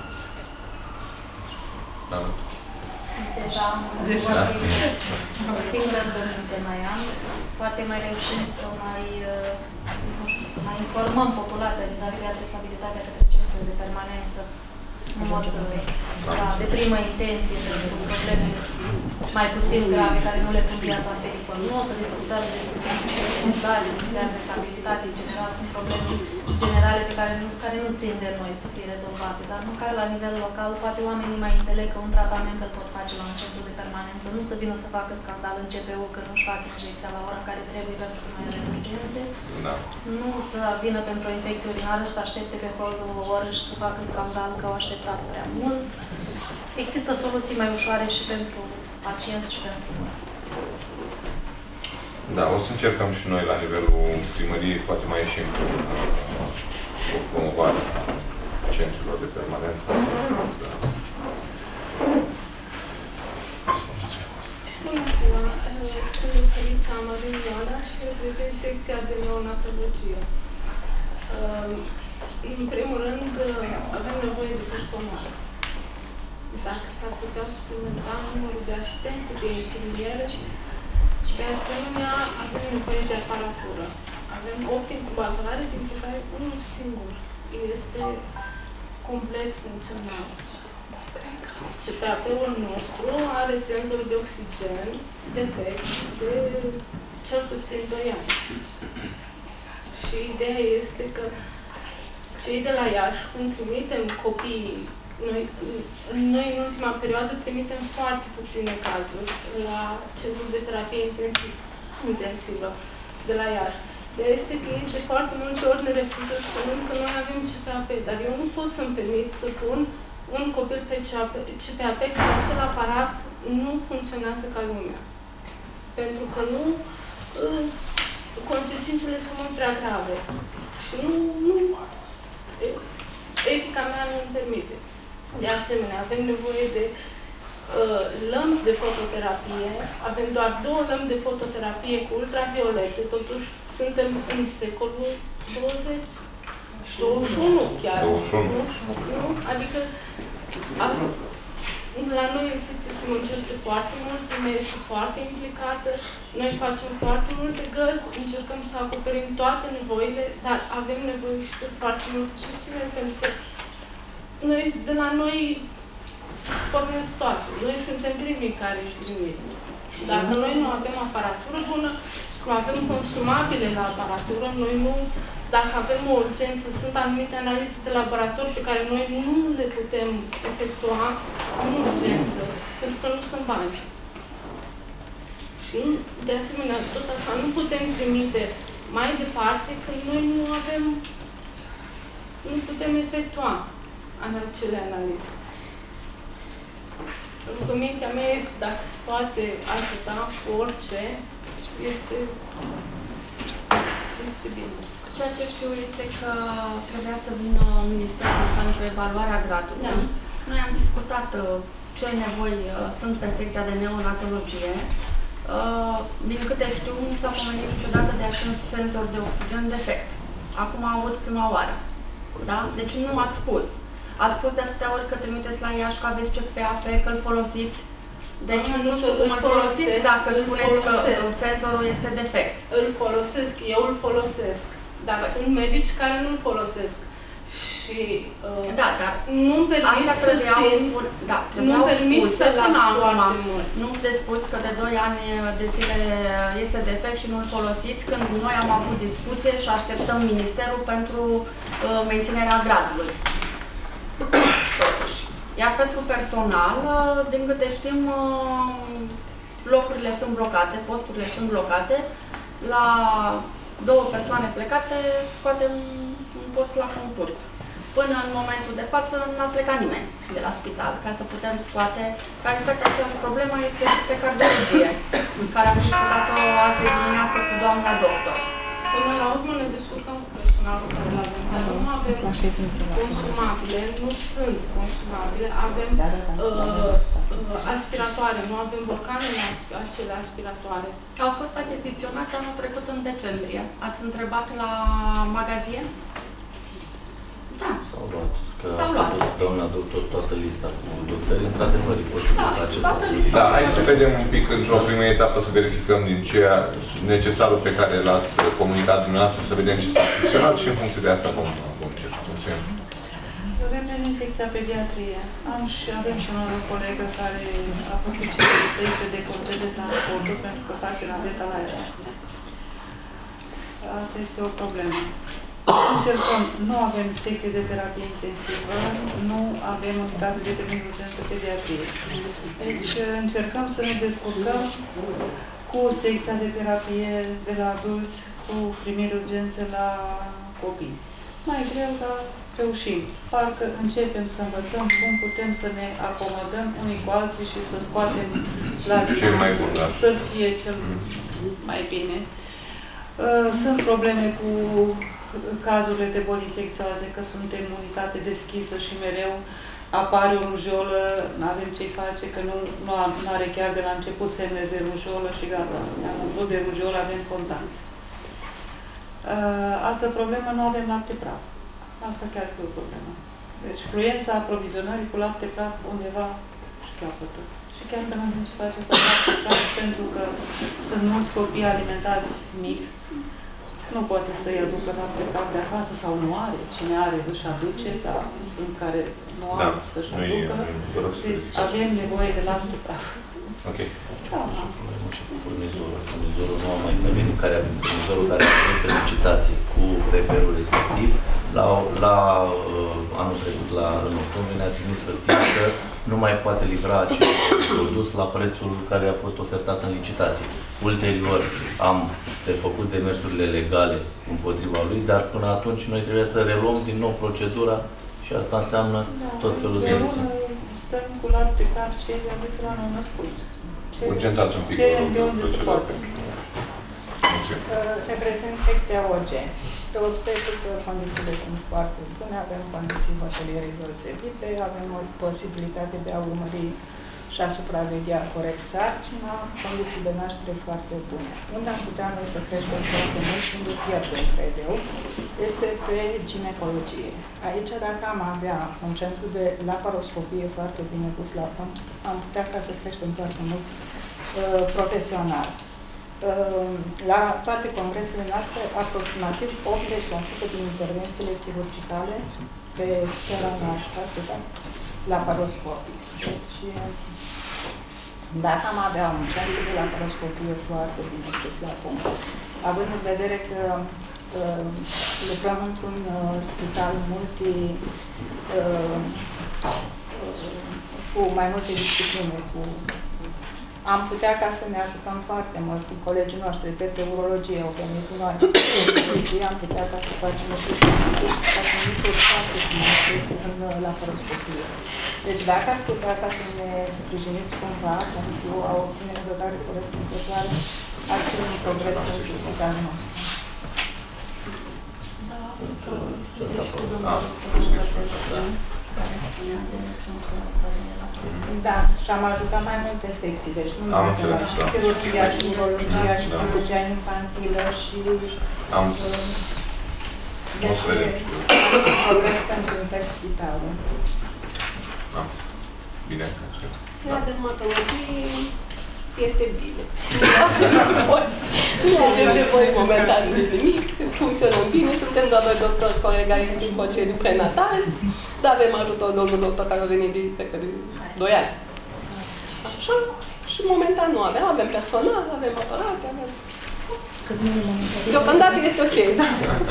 Da. Deja Deja. o singură rugăminte mai am. Poate mai reușim să mai, nu știu, să mai informăm populația vis-a-vis de adresabilitatea către centrul de permanență în mod da, de primă intenție pentru problemele mai puțin grave, care nu le pun viața în pericol. Nu o să discutăm despre necesare, despre adresabilitate, în general, sunt probleme generale pe care nu, care nu țin de noi să fie rezolvate, dar măcar la nivel local, poate oamenii mai înțeleg că un tratament îl pot face la un centru de permanență, nu să vină să facă scandal în C P U că nu-și fac injecția la ora în care trebuie pentru că mai are urgențe, da. Nu să vină pentru o infecție urinară și să aștepte pe acolo o oră și să facă scandal că au așteptat prea mult. Există soluții mai ușoare și pentru pacienți și pentru noi. Da, o să încercăm și noi la nivelul primăriei, poate mai ieșim cu o promovare a centrelor de permanență. Bună ziua! Sunt Felița Marin Ioana și reprezint secția de neonatologie. În primul rând, avem nevoie de personal. Dacă s-ar putea suplimenta numărul de asistente, de infirmiere, și de asemenea avem nevoie de aparatură. Avem opt incubatoare, dintre care unul singur este complet funcțional. C P A P-ul nostru are senzor de oxigen defect de cel puțin doi ani. Și ideea este că cei de la Iași, când trimitem copiii, noi, noi în ultima perioadă trimitem foarte puține cazuri la centrul de terapie intensiv, intensivă de la Iași. Dar este că ei de foarte multe ori ne refuză spunând că noi avem C P A P, dar eu nu pot să-mi permit să pun un copil pe C P A P că acel aparat nu funcționează ca lumea. Pentru că nu, consecințele sunt mult prea grave. Și nu, nu etica mea nu îmi permite. De asemenea, avem nevoie de lămpi de fototerapie, avem doar două lămpi de fototerapie cu ultraviolete, totuși suntem în secolul douăzeci, douăzeci și unu chiar. douăzeci și unu. Adică la noi în secție se muncește foarte mult, femeia este foarte implicată, noi facem foarte multe gărzi, încercăm să acoperim toate nevoile, dar avem nevoie și de foarte multă susținere, pentru că noi, de la noi pornesc toate. Noi suntem primii care își primim. Și dacă noi nu avem aparatură bună, nu avem consumabile la aparatură, noi nu, dacă avem o urgență, sunt anumite analize de laborator pe care noi nu le putem efectua în urgență, pentru că nu sunt bani. Și, de asemenea, tot așa, nu putem trimite mai departe când noi nu avem, nu putem efectua acele analize. Rugămintea mea este, dacă se poate ajuta cu orice, este, este bine. Ceea ce știu este că trebuia să vină Ministerul pentru evaluarea gradului. Da. Noi am discutat ce nevoi sunt pe secția de neonatologie. Din câte știu, nu s-a pomenit niciodată de acest senzor de oxigen defect. Acum am avut prima oară. Da? Deci nu ați spus. Ați spus de atâtea ori că trimiteți la Iași, că aveți C P A P, că îl folosiți. Deci nu știu cum îl folosiți dacă spuneți că senzorul este defect. Îl folosesc, eu îl folosesc. Dar sunt medici care nu-l folosesc. Și uh, da, dar nu-mi permit să țin, da, nu-mi permit să las foarte mult. Nu de spus că de doi ani de zile este defect și nu-l folosiți, când noi am avut discuție și așteptăm Ministerul pentru uh, menținerea gradului. Totuși. Iar pentru personal, din câte știm, locurile sunt blocate, posturile sunt blocate. La două persoane plecate, scoatem un post la concurs. Până în momentul de față n-a plecat nimeni de la spital, ca să putem scoate, ca exact aceeași problemă este pe cardiologie, care am discutat-o azi de dimineață cu doamna doctor. Până la urmă ne descurcăm cu personalul care îl avem, dar nu avem consumabile, nu sunt consumabile, avem uh, aspiratoare, nu avem borcane la acele aspiratoare. Au fost achiziționate anul trecut în decembrie. Ați întrebat la magazie? Da. S-au luat. Că a făcut doamna doctor toată lista cu doctori, într-adevăr, e posibil să acesta să fie. Da, hai să vedem un pic într-o primă etapă, să verificăm din ceea necesarul pe care l-ați comunicat dumneavoastră, să vedem ce s-a funcționat și în funcție de asta vom începe. Eu reprezint secția pediatrie. Am și, avem și o colegă care a făcut cerere să îi se deconteze transportul pentru că face naveta la ea. Asta este o problemă. Încercăm, nu avem secție de terapie intensivă, nu avem unitate de primă urgență pediatrie. Deci încercăm să ne descurcăm cu secția de terapie de la adulți, cu primiri urgențe la copii. Mai greu, dar reușim. Parcă începem să învățăm cum putem să ne acomodăm unii cu alții și să scoatem la cel mai bun, da. Să fie cel mai bine. Sunt probleme cu cazurile de boli infecțioase, că sunt imunitate deschisă și mereu apare o rujolă, nu avem ce-i face, că nu, nu are chiar de la început semne de rujolă și gata, am umplut de rujolă, avem contanți. Altă problemă, nu avem lapte praf. Asta chiar e o problemă. Deci fluența aprovizionării cu lapte praf undeva șcheapătă. Și chiar că nu avem ce face cu lapte praf, pentru că sunt mulți copii alimentați mix, nu poate să-i aducă lapte praf de acasă sau nu are. Cine are își aduce, dar sunt care nu au da, să-și aducă. Deci avem nevoie de lapte praf. Ok. Da, furnizorul, furnizorul nu a mai venit, care a venit furnizorul care a venit în licitație cu reperul respectiv. La, la uh, anul trecut, la Rănătun, ne-a trimis hârtie că nu mai poate livra acel produs la prețul care a fost ofertat în licitație. Ulterior am de făcut demersurile legale împotriva lui, dar până atunci noi trebuie să reluăm din nou procedura și asta înseamnă da, tot felul de emisii. Stăm cu lapte praf cei abia la nou născuți. Urgentați un pic. De unde se poate. Reprezint secția O G. Pe obstetrică, condițiile sunt foarte bune, avem condiții hoteliere deosebite, avem o posibilitate de a urmări și a supraveghea corect sarcina, condiții de naștere foarte bune. Unde am putea noi să creștem foarte mult și unde pierdem, cred eu, este pe ginecologie. Aici, dacă am avea un centru de laparoscopie foarte bine pus la punct, am putea ca să creștem foarte mult uh, profesional. Uh, la toate congresele noastre, aproximativ optzeci la sută din intervențiile chirurgicale pe scala noastră se fac laparoscopii. Deci, dacă am avea un centru de laparoscopie foarte bine pus la punct, având în vedere că uh, lucrăm într-un uh, spital multi, uh, uh, cu mai multe discipline, cu, am putea ca să ne ajutăm foarte mult cu colegii noștri de pe urologie, au venit cu noi, am putea ca să facem și să facem lucruri foarte frumoase în laparoscopie. Deci dacă ați putea ca să ne sprijiniți cumva pentru a obține o dotare corespunzătoare, ar fi un progres pentru spitalul nostru. Da, și am ajutat mai multe secții, deci nu numai la chirurgia și urologia și chirurgia infantilă și... Am deci un progres pentru întreg spitalul. Bine. La dermatologie este bine. Nu avem nevoie momentan de nimic, funcționăm bine, suntem doar doi doctori, colega este în concediu prenatal, dar avem ajutor domnul doctor care a venit de, cred că, de doi ani. Așa, și momentan nu avem, avem personal, avem aparate, avem... Deocamdată este ok, da?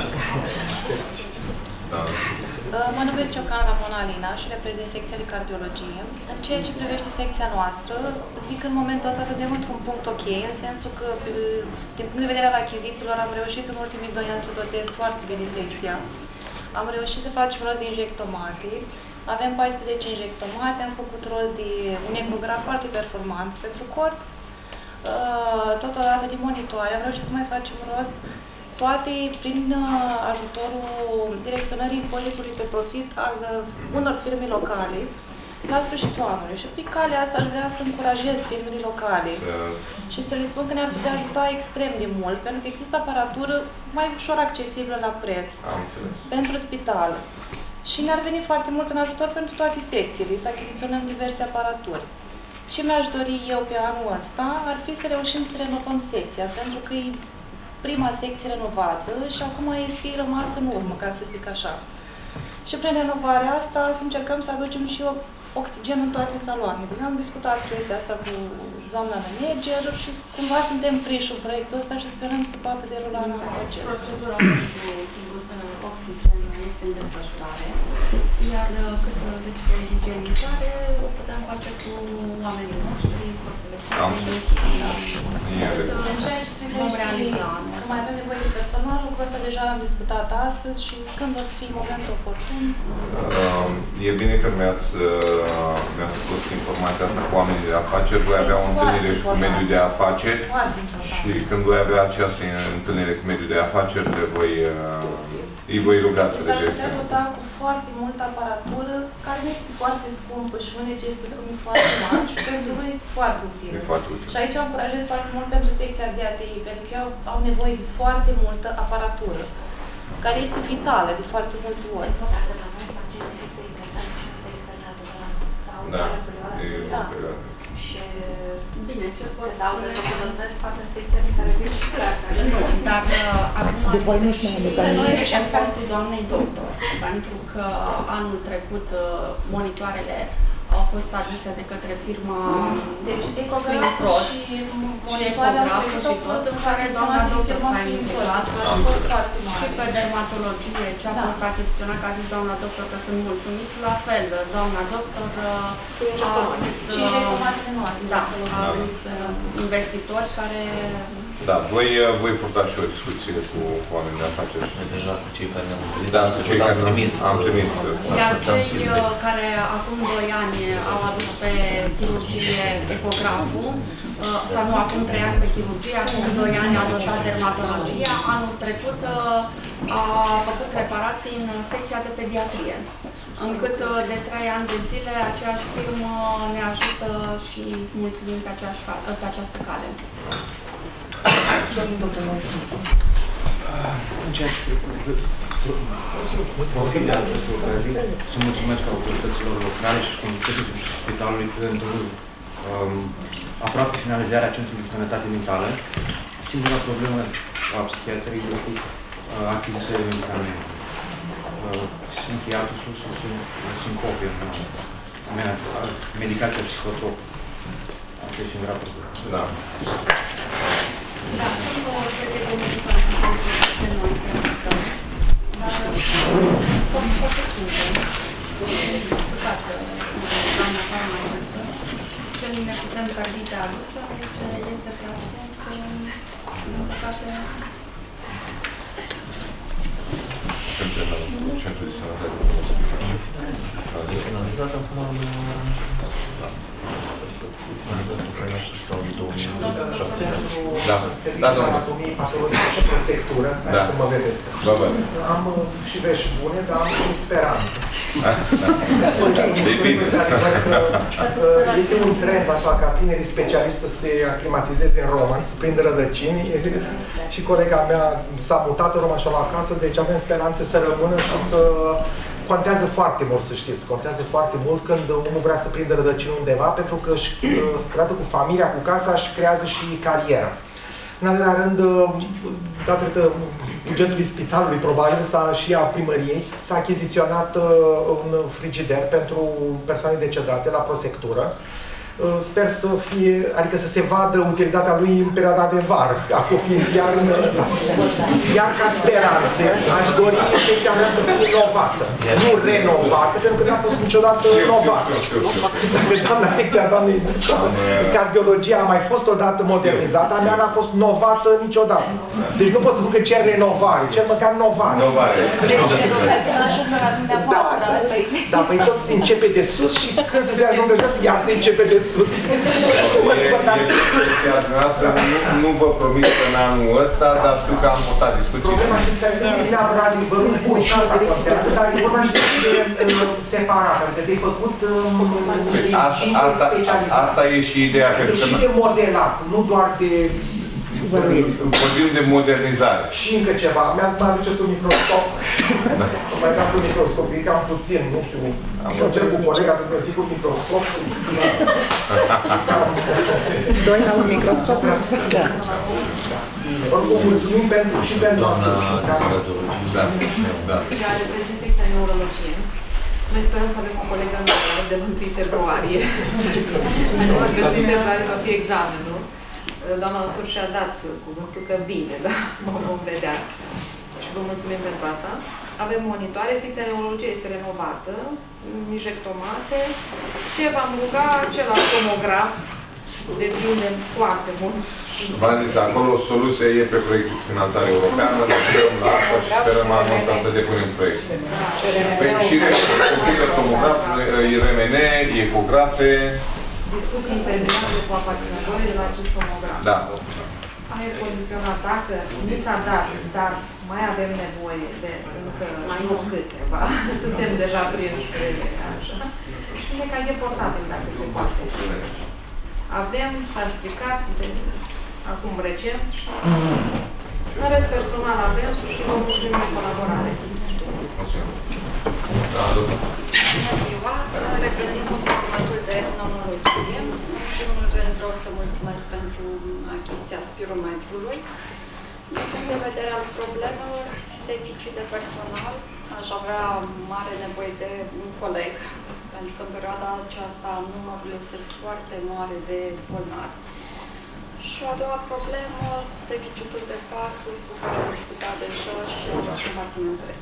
Mă numesc Ciocan Ramona Alina și reprezint secția de cardiologie. În ceea ce privește secția noastră, zic că în momentul ăsta suntem într-un punct ok, în sensul că, din punct de vedere al achizițiilor, am reușit în ultimii doi ani să dotez foarte bine secția. Am reușit să facem rost de injectomate. Avem paisprezece injectomate, am făcut rost de un ecograf foarte performant pentru cort. Totodată de monitoare, am reușit să mai facem rost toate prin ajutorul direcționării impozitului pe profit al unor firme locale la sfârșitul anului. Și pe calea asta aș vrea să încurajez firmele locale și să le spun că ne-ar putea ajuta extrem de mult, pentru că există aparatură mai ușor accesibilă la preț pentru spital. Și ne-ar veni foarte mult în ajutor pentru toate secțiile, să achiziționăm diverse aparaturi. Ce mi-aș dori eu pe anul ăsta ar fi să reușim să renovăm secția, pentru că e prima secție renovată și acum este rămasă în urmă, ca să zic așa. Și prin renovarea asta să încercăm să aducem și oxigen în toate saloanele. Eu am discutat chestia asta cu doamna manager și cumva suntem prinși în proiectul ăsta și sperăm să poată derula în anul acesta. Procedura pentru oxigen este în desfășurare, iar cât despre igienizare o putem face cu oamenii noștri, forțele în ceea ce privește că mai avem nevoie de personal, lucrul ăsta deja am discutat astăzi și când o să fie momentul oportun. E bine că mi-ați mi-ați spus informația asta cu oamenii de afaceri. Voi avea o întâlnire și cu mediul de afaceri și când voi avea această întâlnire cu mediul de afaceri, le voi, îi voi ruga să s-ar putea dota cu foarte multă aparatură, care nu este foarte scumpă și nu necesită sume foarte mari și pentru noi este foarte util. Foarte util. Și aici încurajez foarte mult pentru secția de A T I, pentru că eu au nevoie de foarte multă aparatură, care este vitală de foarte multe ori. Da. Da. Și bine, ce pot spune recomandări fac în secția în care vin și pleacă. Nu, dar acum de noi efortul doamnei doctor, pentru că anul trecut monitoarele au fost aduse de către firma deci ecograful și monitoarele și tot în care doamna doctor s-a implicat și pe dermatologie, ce a fost achiziționat, că a zis doamna doctor că sunt mulțumiți, la fel, doamna doctor a adus investitori care... Da, voi, voi purta și o discuție cu oamenii de afaceri. Deja cu cei care ne-am întâlnit. Da, cu cei care am trimis. Am trimis. Iar cei care acum doi ani au adus pe chirurgie ecograful, sau nu, acum trei ani pe chirurgie, acum doi ani a adoptat dermatologia, anul trecut a făcut reparații în secția de pediatrie, încât de trei ani de zile aceeași firmă ne ajută și mulțumim pe, aceeași, pe această cale. În ceea ce profit de această ocazie, să mulțumesc autorităților locale și comunității spitalului pentru um, aproape finalizarea Centrului de Sănătate Mentală. Singura problemă a psihiatriei este uh, achiziția de medicamente. Uh, sunt hiatusul sau sunt sincope în medicația psihotrop. Asta e singura problemă. Da. Da, sunt o serie de medicamente pe noi, dar sunt foarte simple. Explicați, doamna farmacistă, ce ne putem permite adusă, ce este plastic, din păcate... Centrul de Sănătate. E finalizat acum în... Da, da, domnule. Patologie și prefectură, da. Cum mă vedeți. Vă văd. Am și vești bune, dar am și speranță. Este un trend așa ca tinerii specialiști să se aclimatizeze în Roman, să prindă rădăcini. Și colega mea s-a mutat în Roma și la acasă, deci avem speranțe să rămână și să... Contează foarte mult, să știți, contează foarte mult când omul vrea să prindă rădăcini undeva, pentru că își, odată cu familia, cu casa, își creează și cariera. În al doilea rând, datorită bugetului spitalului, probabil, și a primăriei, s-a achiziționat un frigider pentru persoane decedate la prosectură. Sper să fie, adică să se vadă utilitatea lui în perioada de vară, acum fiind chiar, iar ca speranțe, aș dori secția mea să fie inovată, nu renovată, pentru că n-a fost niciodată inovată. Dacă doamna secția doamnei cardiologia a mai fost odată modernizată, a mea n-a fost novată niciodată. Deci nu pot să spun că cer renovare, cer măcar novare. Novare. Da, da, păi tot se începe de sus și când se ajungă jos, iar se începe de sus. Nu vă promit că în anul ăsta, dar știu că am purtat discuții. Problema acestea este neapărat adevărul bun și asta contează, dar e vorba și de separat, adică de făcut asta e și ideea. Și de modelat, nu doar de... Vorbim de modernizare. Și încă ceva, mi-a aduceți un microscop. Mai dați un microscop, e cam puțin, nu știu. Am încerc cu colega pentru că zic un microscop. Doi la un microscop? Da. Oricum, mulțumim pentru și pentru... Doamna cardiologie. Da, da. Ea reprezintă secția neurologie. Noi sperăm să avem o colegă nouă de întâi februarie. Adică de întâi februarie va fi examenul. Doamna doctor și-a dat cuvântul că vine, da? Mă vom vedea. Și vă mulțumim pentru asta. Avem monitoare, secția neurologie este renovată, injectomate. Ce v-am ruga, același tomograf, depinde foarte mult. V-am zis, acolo soluția e pe proiectul finanțare europeană, lucrăm la asta și sperăm anul ăsta să depunem proiectul. Și respectiv tomograf, I R M N, ecografe. Discuții interminabile cu aparținătorii de la acest tomograf. Da. Aer condiționat, dacă mi s-a dat, dar mai avem nevoie de încă mai nu câteva. Suntem deja prinși pe așa. Și un mecanism portabil, dacă se poate. Avem, s-a stricat de acum recent și în rest personal avem și vă mulțumim de colaborare. Bună ziua! Reprezint conformatul de neurologie. În primul rând vreau să mulțumesc pentru achiziția spirometrului. Din punct de vedere al problemelor, deficit de personal, aș avea mare nevoie de un coleg, pentru că în perioada aceasta numărul este foarte mare de bolnavi. Și a doua problemă, deficitul de paturi, cu care am discutat deja și compartimentele.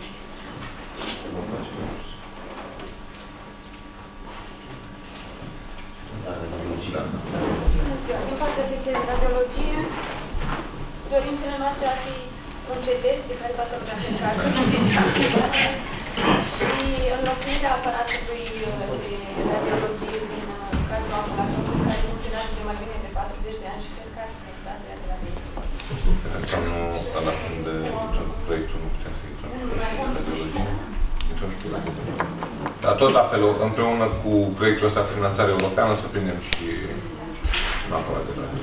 Din partea secției de radiologie, dorințele noastre ar fi concederi, de care toată lumea se care și înlocuirea aparatului de radiologie Dar tot la fel, împreună cu proiectul ăsta de finanțare europeană, să prindem și acolo de la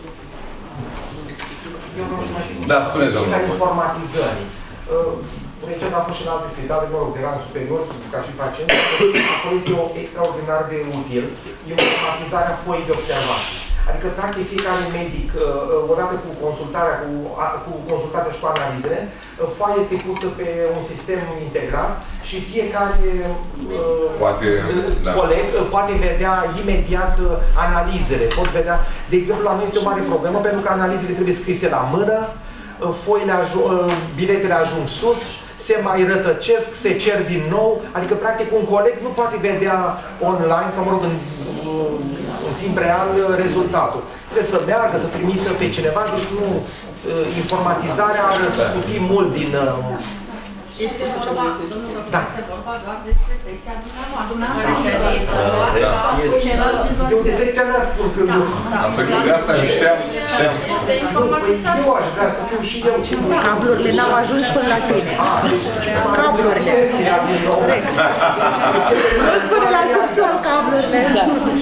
Da, spuneți, domnule. Informatizării. Recent am fost și în alte spitale, mă rog, de rang superior, ca și pacient, acolo este o extraordinar de util, informatizarea foii de observații. Adică, practic, fiecare medic, odată cu consultarea, cu, cu consultația și cu analizele, foaia este pusă pe un sistem integrat și fiecare poate, da. coleg poate vedea imediat analizele. Pot vedea, de exemplu, la noi este o mare problemă, pentru că analizele trebuie scrise la mână, foile ajung, biletele ajung sus, se mai rătăcesc, se cer din nou, adică practic un coleg nu poate vedea online sau, mă rog, în, în timp real rezultatul. Trebuie să meargă, să trimită pe cineva, deci nu, informatizarea ar scuti mult din... Este vorba, domnul doctor, da. este vorba doar despre secția dumneavoastră. Eu de secția mea spun că nu. Am trecut de asta, nișteam. Eu aș vrea să fiu și eu. Cablurile n-au ajuns până la tine. Cablurile. Corect. Nu spune la subsol cablurile. Da.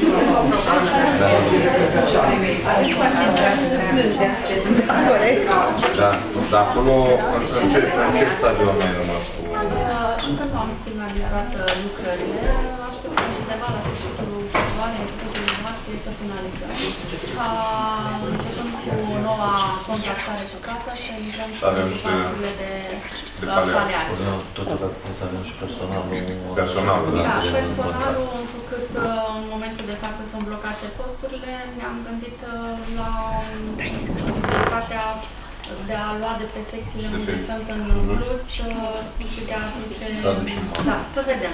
Corect. Da, dar acolo, în ce stadiu am mai rămas cu... Încă nu am finalizat lucrările, așteptăm undeva la sfârșitul februarie, studiul martie să finalizăm. Începem cu noua contractare sub casă și ajungem și lucrurile de paliație. Totodată să avem și personalul... Personalul, da. Da, personalul, întrucât în momentul de față sunt blocate posturile, ne-am gândit la posibilitatea de a lua de pe secțiile unde sunt în plus și de a aduce... Da, să vedem.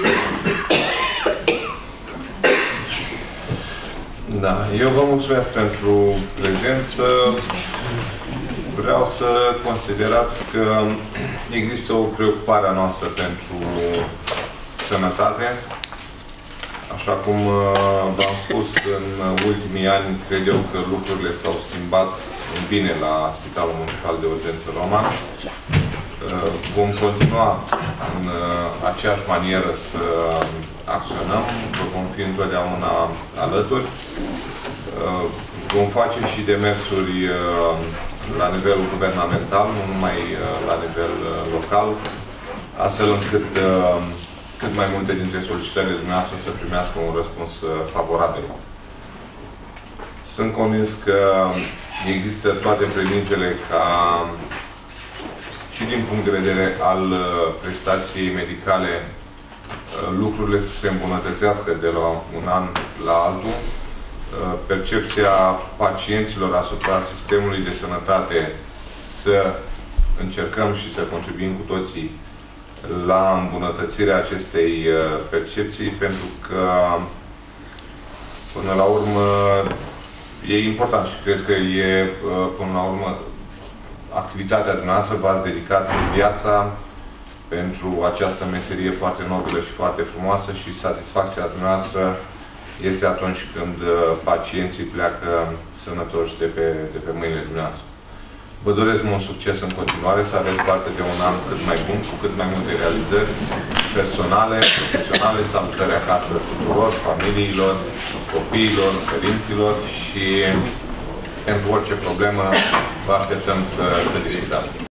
Da, eu vă mulțumesc pentru prezență. Vreau să considerați că există o preocupare a noastră pentru sănătate. Așa cum v-am spus, în ultimii ani, cred eu că lucrurile s-au schimbat în bine la Spitalul Municipal de Urgență Roman. Vom continua în aceeași manieră să acționăm, că vom fi întotdeauna alături. Vom face și demersuri la nivel guvernamental, nu numai la nivel local, astfel încât cât mai multe dintre solicitările dumneavoastră să primească un răspuns favorabil. Sunt convins că există toate premisele ca și din punct de vedere al prestației medicale lucrurile să se îmbunătățească de la un an la altul. Percepția pacienților asupra sistemului de sănătate să încercăm și să contribuim cu toții la îmbunătățirea acestei percepții, pentru că până la urmă e important și cred că e până la urmă activitatea dumneavoastră, v-ați dedicat viața pentru această meserie foarte nobilă și foarte frumoasă și satisfacția dumneavoastră este atunci când pacienții pleacă sănătoși de pe, de pe mâinile dumneavoastră. Vă doresc mult succes în continuare, să aveți parte de un an cât mai bun, cu cât mai multe realizări personale, profesionale, salutări acasă tuturor, familiilor, copiilor, părinților și pentru orice problemă vă așteptăm să, să discutăm.